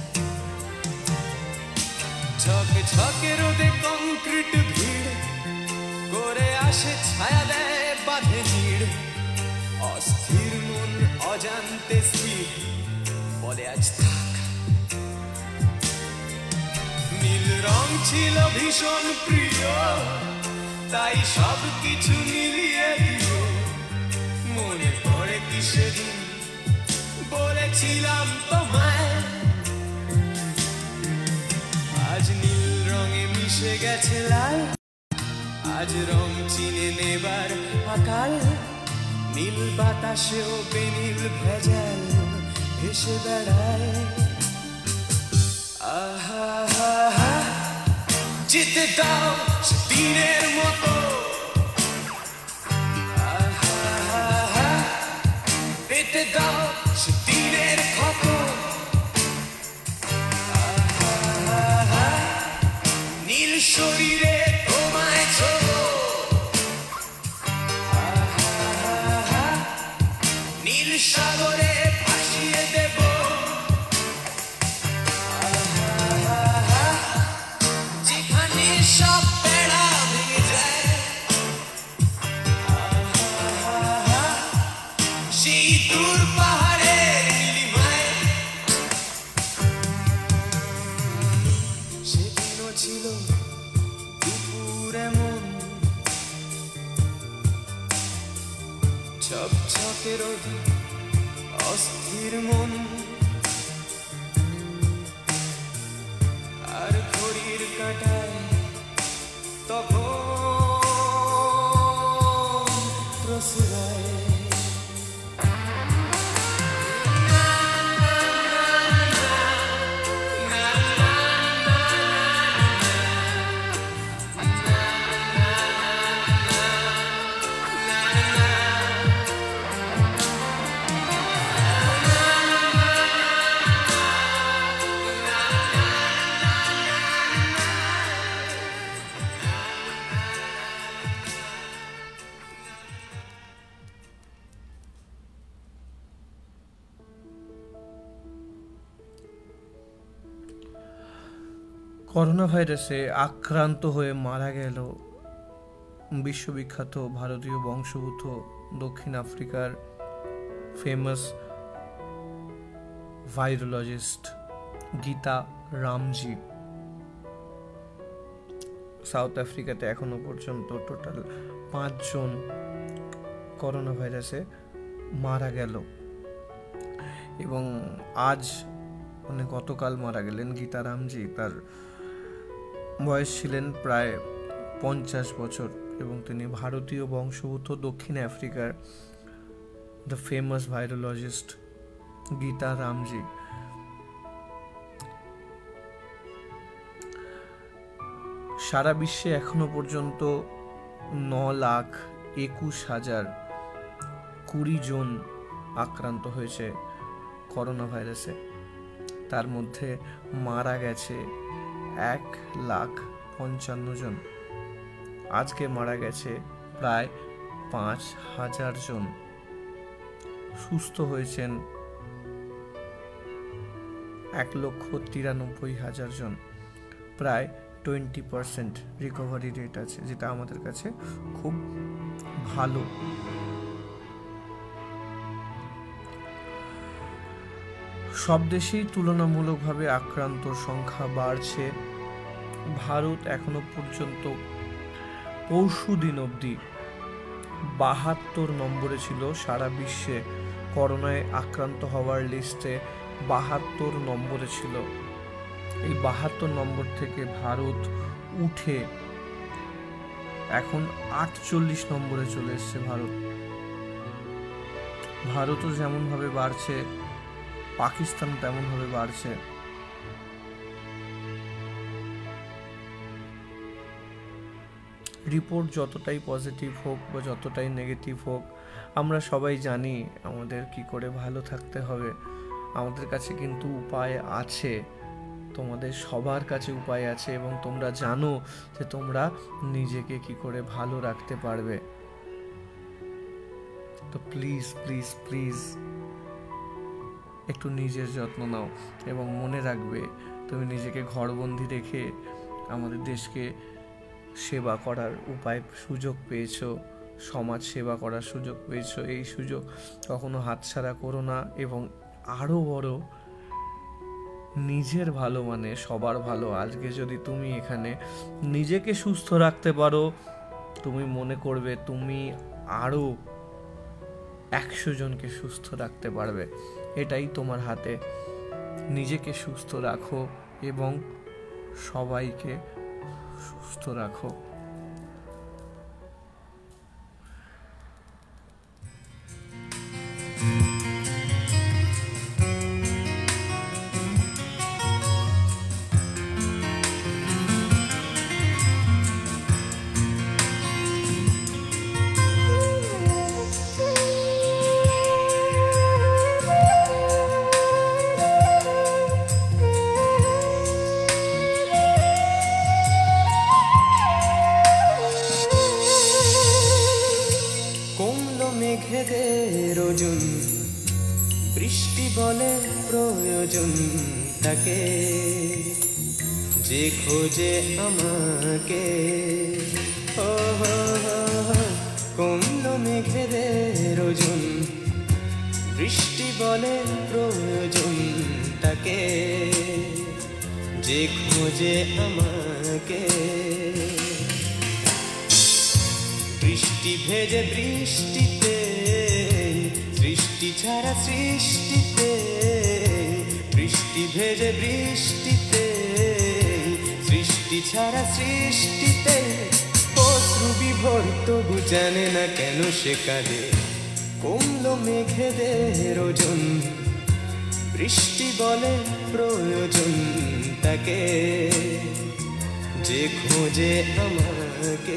ঝকে ঝকে রোদে কংক্রিট ভিড় করে আসে, ছায়া দেয় বাঁধে নিড়। অস্থির মন অজান্তে স্থির বলে আজ থাক। নীল রং ছিল ভীষণ প্রিয়, তাই সব কিছু মিলিয়ে দিও। মনে পড়ে কি সেদিন বলেছিলাম তোমায় আজ নীল রঙে মিশে গেছে লাল আজ রং চিনে নেবার আকাল নীল বাতাসেও বেনীল ভেজাল ভেসে বেড়ায় আহা হা হা যেতে দাও সে দিনের মতো আহা হা হা পেতে দাও সে দিনের ক্ষত আহা হা হা নীল শরীরে তোমায় ছোঁবো আহা হা হা নীল সাগরে ভাসিয়ে দেব আহা হা হা যেখানে সব বেড়া ভেঙে যায় আহা হা হা সেই দূর পাহাড়ের নীলিমায় সেদিনও ছিল দুপুর এমন ছকছকে রোদে অস্থির মন আর ঘড়ির কাঁটায় তখন প্রসরায় করোনা ভাইরাসে আক্রান্ত হয়ে মারা গেল বিশ্ববিখ্যাত ভারতীয় বংশোদ্ভূত দক্ষিণ আফ্রিকার famous virologist Geeta Ramji. South আফ্রিকাতে এখনো পর্যন্ত টোটাল পাঁচজন করোনা ভাইরাসে মারা গেল এবং আজ মানে গতকাল মারা গেলেন গীতা রামজি। তার বয়স ছিলেন প্রায় পঞ্চাশ বছর এবং তিনি ভারতীয় বংশোদ্ভূত দক্ষিণ আফ্রিকার the famous virologist Geeta Ramji. সারা বিশ্বে এখনো পর্যন্ত ন লাখ একুশ হাজার কুড়ি জন আক্রান্ত হয়েছে করোনা ভাইরাসে। তার মধ্যে মারা গেছে এক লাখ পঞ্চান্ন জন। আজকে মারা গেছে প্রায় পাঁচ হাজার জন। সুস্থ হয়েছেন এক লক্ষ তিরানব্বই হাজার জন। প্রায় টোয়েন্টি পার্সেন্ট রিকভারি রেট আছে, যেটা আমাদের কাছে খুব ভালো। সব দেশেই তুলনামূলকভাবে আক্রান্তর সংখ্যা বাড়ছে। ভারত এখনো পর্যন্ত পরশু দিন অবধি বাহাত্তর নম্বরে ছিল সারা বিশ্বে। করোনায় আক্রান্ত হওয়ার লিস্টে বাহাত্তর নম্বরে ছিল। এই বাহাত্তর নম্বর থেকে ভারত উঠে এখন আটচল্লিশ নম্বরে চলে এসছে ভারত। ভারতও যেমনভাবে বাড়ছে, পাকিস্তান তেমনভাবে বাড়ছে। রিপোর্ট যতটাই পজিটিভ হোক বা যতটাই নেগেটিভ হোক, আমরা সবাই জানি আমাদের কি করে ভালো থাকতে হবে। আমাদের কাছে কিন্তু উপায় আছে, তোমাদের সবার কাছে উপায় আছে এবং তোমরা জানো যে তোমরা নিজেকে কি করে ভালো রাখতে পারবে। তো প্লিজ প্লিজ প্লিজ একটু নিজের যত্ন নাও এবং মনে রাখবে তুমি নিজেকে ঘরবন্দি রেখে আমাদের দেশকে সেবা করার উপায় সুযোগ পেয়েছো, সমাজ সেবা করার সুযোগ পেয়েছো। এই সুযোগ কখনো হাতছাড়া করো না এবং আরো বড় নিজের ভালো মানে সবার ভালো। আজকে যদি তুমি এখানে নিজেকে সুস্থ রাখতে পারো, তুমি মনে করবে তুমি আরো একশো জনকে সুস্থ রাখতে পারবে। এটাই তোমার হাতে। নিজেকে সুস্থ রাখো এবং সবাইকে সুস্থ রাখো। মেঘেদের ওজন, বৃষ্টি বলে প্রয়োজন তাকে, যে খোঁজে আমাকে। ও হো হো হো, কমলো মেঘেদের ওজন, বৃষ্টি বলে প্রয়োজন তাকে, যে খোঁজে আমাকে। বৃষ্টি ভেজে বৃষ্টিতে, সৃষ্টি ছাড়া সৃষ্টিতে, বৃষ্টি ভেজে বৃষ্টিতে, সৃষ্টি ছাড়া সৃষ্টিতে, অশ্রু বিভোর তবু জানে না কেন সে কাঁদে। কমলো মেঘেদের ওজন, বৃষ্টি বলে প্রয়োজন তাকে, যে খোঁজে আমাকে।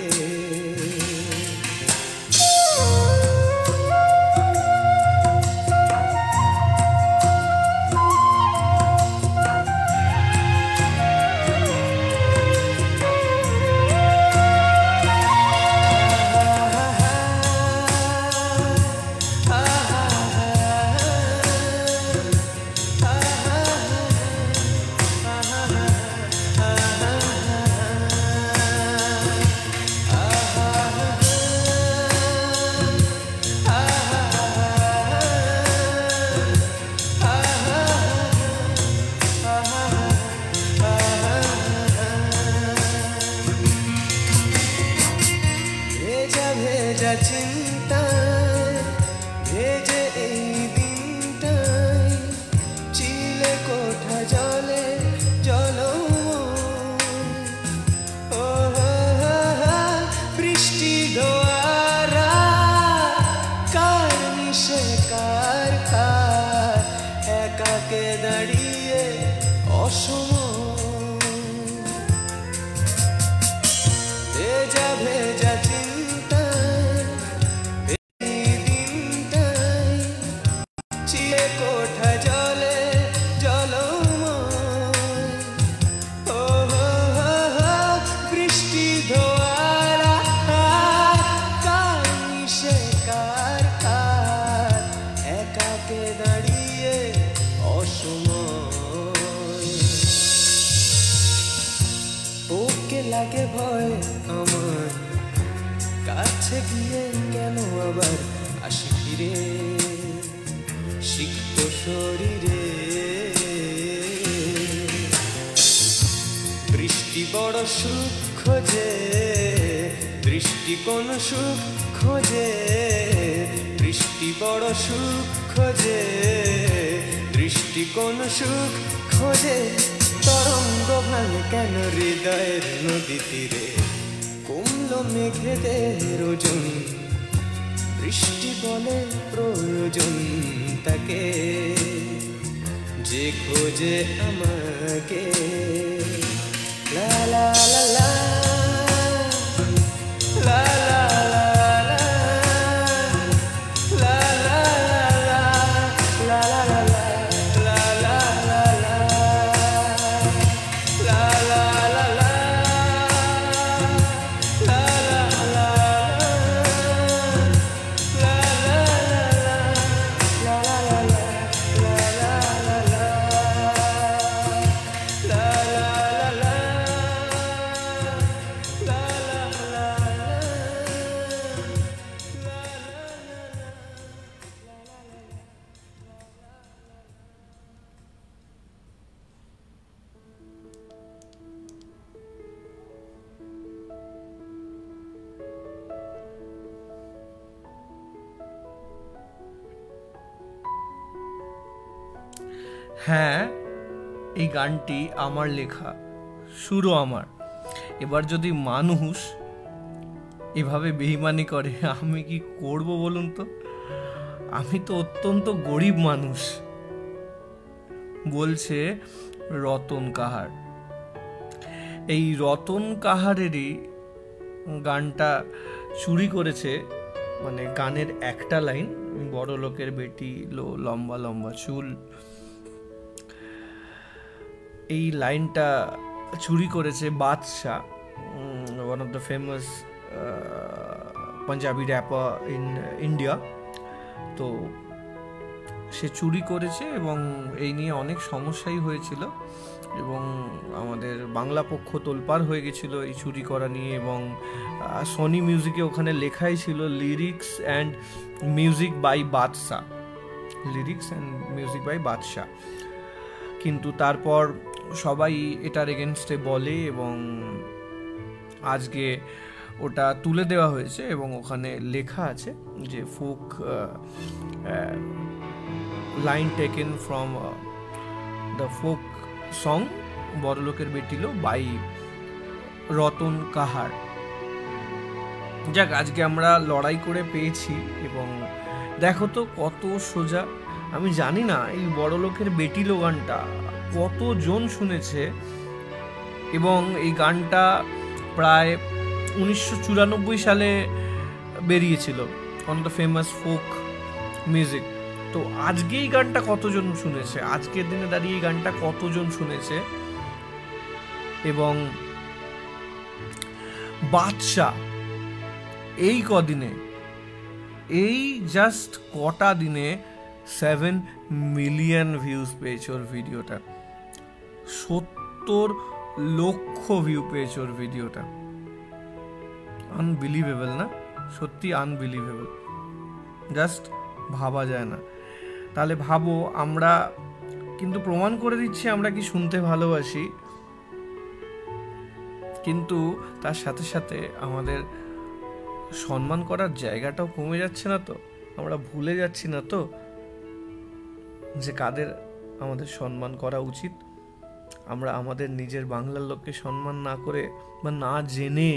ভেজা চিন্তায় ভেজে এই দিনটায়, চিলে কোঠা জলে জলো। ও বৃষ্টি ধোয়ারা কার মিশে কার কার, একাকে দাঁড়িয়ে অসময়। ভেজা ভেজা কোঠা জলে জলময়। ও বৃষ্টি ধোয়ারা কার মিশে কার কার, একাকে দাঁড়িয়ে অসময়। ওকে লাগে ভয় আমার, কাছে গিয়ে কেন আবার আসি ফিরে সিক্ত শরীরে। বৃষ্টি বড় সুখ খোঁজে, দৃষ্টি কোন সুখ খোঁজে, বৃষ্টি বড় সুখ খোঁজে, দৃষ্টি কোন সুখ খোঁজে। তরঙ্গ ভাঙে কেন হৃদয়ের নদী তীরে, কমলো মেঘেদের ওজন, বৃষ্টি বলে প্রয়োজন তাকে, যে খোঁজে আমাকে। লা লা লা লা লা লা লা লা লা লা লা লা লা la হ্যাঁ, এই গানটি আমার লেখা, সুরও আমার। এবার যদি মানুষ এভাবে বেইমানি করে আমি কি করব বলুন তো? আমি তো অত্যন্ত গরিব মানুষ। বলছে রতন কাহার। এই রতন কাহারেরই গানটা চুরি করেছে, মানে গানের একটা লাইন, বড় লোকের বেটি লো লম্বা লম্বা চুল, এই লাইনটা চুরি করেছে Badshah, one of the famous Punjabi rapper in India. তো সে চুরি করেছে এবং এই নিয়ে অনেক সমস্যাই হয়েছিল এবং আমাদের বাংলা পক্ষ তোলপাড় হয়ে গেছিল এই চুরি করা নিয়ে। এবং সনি মিউজিকে ওখানে লেখাই ছিল lyrics and music by Badshah, lyrics and music by Badshah. কিন্তু তারপর সবাই এটার এগেনস্টে বলে এবং আজকে ওটা তুলে দেওয়া হয়েছে এবং ওখানে লেখা আছে যে folk line taken from the folk song বড়লোকের বেটিলো বাই রতন কাহার। যাক, আজকে আমরা লড়াই করে পেয়েছি এবং দেখো তো কত সোজা। আমি জানি না এই বড়লোকের বেটিলো গানটা কতজন শুনেছে এবং এই গানটা প্রায় উনিশশো চুরানব্বই সালে বেরিয়েছিল, one of the famous folk music. তো আজকে এই গানটা কতজন শুনেছে, আজকের দিনে দাঁড়িয়ে এই গানটা কতজন শুনেছে। এবং বাদশা এই কদিনে, এই জাস্ট কটা দিনে সেভেন মিলিয়ন ভিউজ পেয়েছে ওর ভিডিওটা, সত্তর লক্ষ ভিউ পেয়েছে ওর ভিডিওটা। আনবিলিভেবল না? সত্যি আনবিলিভেবল, জাস্ট ভাবা যায় না। তাহলে ভাবো, আমরা কিন্তু প্রমাণ করে দিচ্ছি আমরা কি শুনতে ভালোবাসি, কিন্তু তার সাথে সাথে আমাদের সম্মান করার জায়গাটাও কমে যাচ্ছে না তো? আমরা ভুলে যাচ্ছি না তো যে কাদের আমাদের সম্মান করা উচিত? আমরা আমাদের নিজের বাংলার লোককে সম্মান না করে বা না জেনে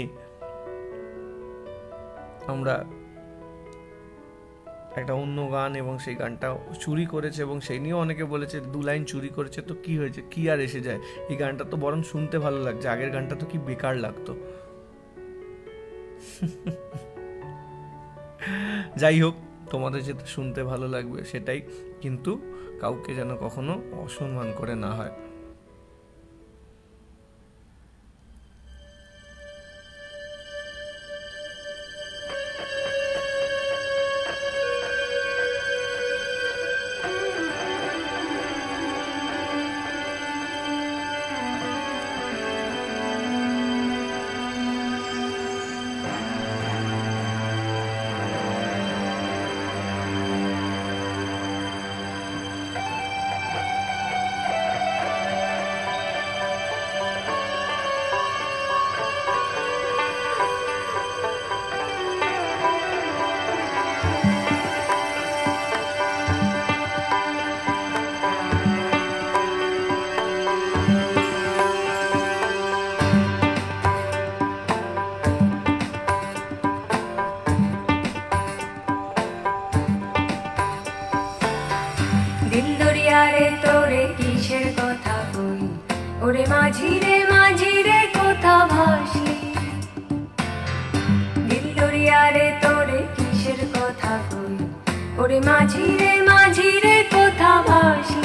আমরা একটা অন্য গান এবং সেই গানটা চুরি করেছে এবং সেই নিয়েও অনেকে বলেছে দু লাইন চুরি করেছে, তো কি হয়েছে, কি আর এসে যায়? এই গানটা তো বরং শুনতে ভালো লাগছে, আগের গানটা তো কি বেকার লাগতো। যাই হোক, তোমাদের যেটা শুনতে ভালো লাগবে সেটাই, কিন্তু কাউকে যেন কখনো অসম্মান করে না হয়। দিলদরিয়ারে তোরে কিসের কথা কই, ওরে মাঝি রে মাঝি রে কোথা ভাসি। দিলদরিয়ারে তোরে কিসের কথা কই, ওরে মাঝি রে মাঝি রে কোথা ভাসি।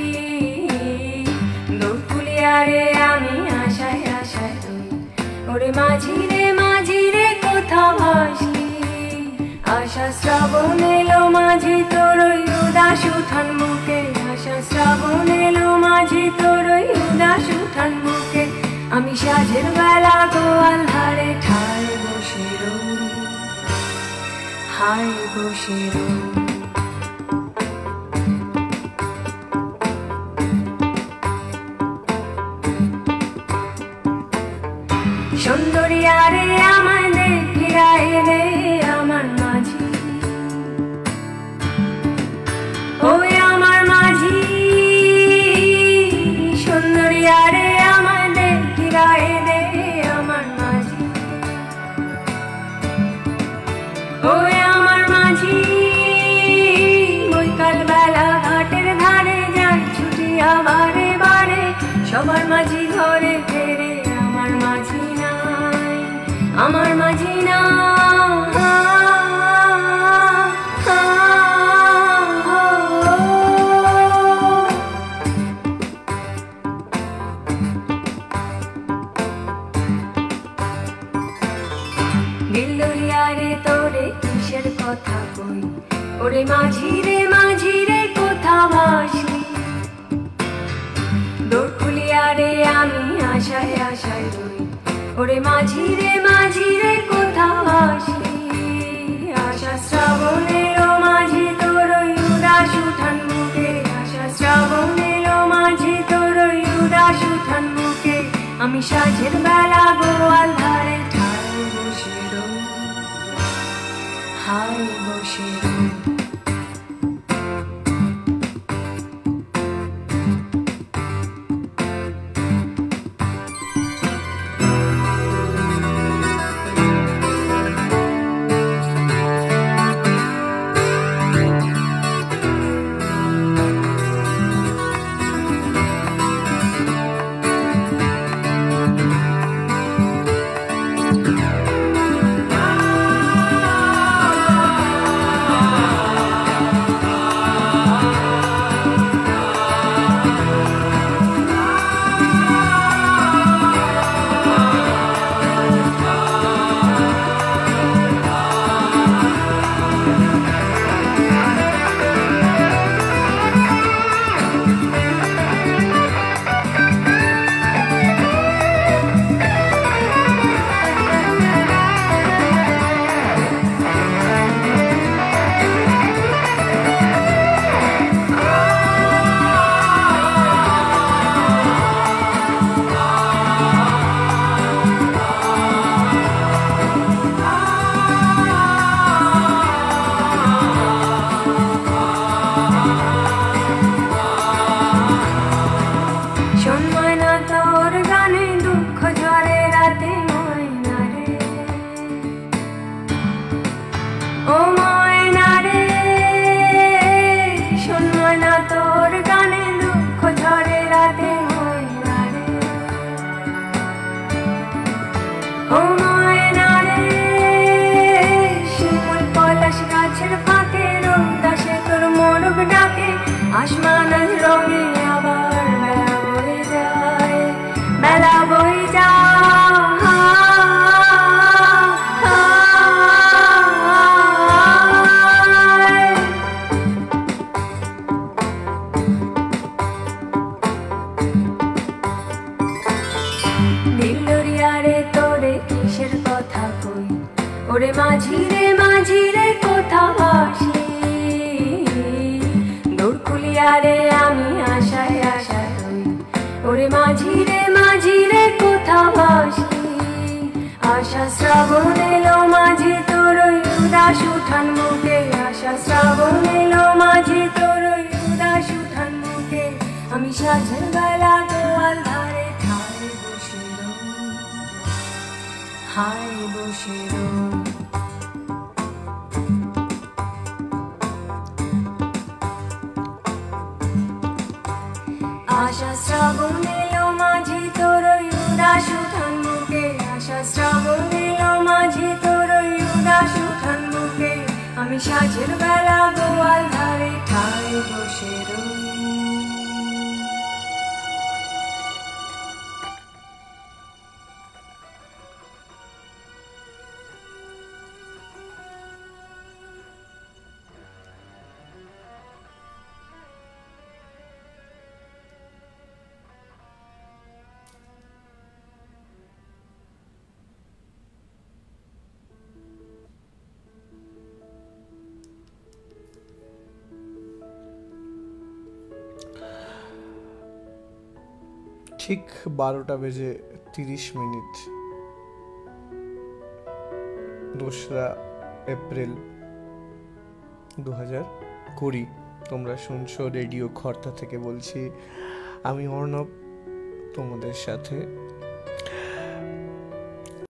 দোকুলিয়ারে আমি আশায় আশায় তুই, ওরে মাঝি রে মাঝি রে কোথা ভাসি। আশা শ্রাবণ এলো মাঝি তোর উদাস উঠান বুকে, আশা শ্রাবণ এলো মাঝি তোর উদাস উঠান বুকে। আমি সাজের বেলা গোয়াল ধারে ঠায় বসে রই, হায় বসে রই। সুন্দরিয়ারে আমায় দেখিরায় রে আমার মাঝি, ওই আমার মাঝি। আমার মাঝি ঘরে ফেরে আমার মাঝি নাই, আমার মাঝি না। দিলদরিয়ারে তোরে কিসের কথা কই, ওরে মাঝি রে মাঝি রে কোথা ভাসলি, দোর খুলিয়া রে আমি আশায় আশায় রই, ওরে মাঝি রে মাঝি রে কোথা ভাসলি। আশা শ্রাবণের মাঝি তোর উদাস উঠান বুকে, আশা শ্রাবণের মাঝি তোর উদাস উঠান বুকে, আমি সাঁঝের বেলা গোয়াল ধারে ঠায় বসে রই, হায় বসে রই। আসমান রঙে আবার বেলা বয়ে যায়, বেলা বয়ে যায়। দিলদরিয়ারে তোরে কিসের কথা কই, ওরে মাঝি রে মাঝি রে কোথা ভাসলি, রে আমি আশায় আশায় রই, ওরে মাঝি রে মাঝি রে কোথা ভাসলি। আশা শ্রাবণ এলো মাঝি তোর উদাস উঠান মুখে, আশা শ্রাবণ এলো মাঝি তোর উদাস উঠান মুখে, আমি সাঁঝের বেলা গোয়াল ধারে ঠায় বসে রই, হায় বসে রই। আশা শ্রাবণ এলো মাঝি তোর উদাস উঠান বুকে, আশা শ্রাবণ এলো মাঝি তোর উদাস উঠান বুকে, আমি সাঁঝের বেলা গোয়াল ধারে ঠায় বসে রই। ঠিক বারোটা বেজে তিরিশ মিনিট দোসরা এপ্রিল দু হাজার কুড়ি তোমরা শুনছো রেডিও খর্তা থেকে বলছি আমি অর্ণব তোমাদের সাথে।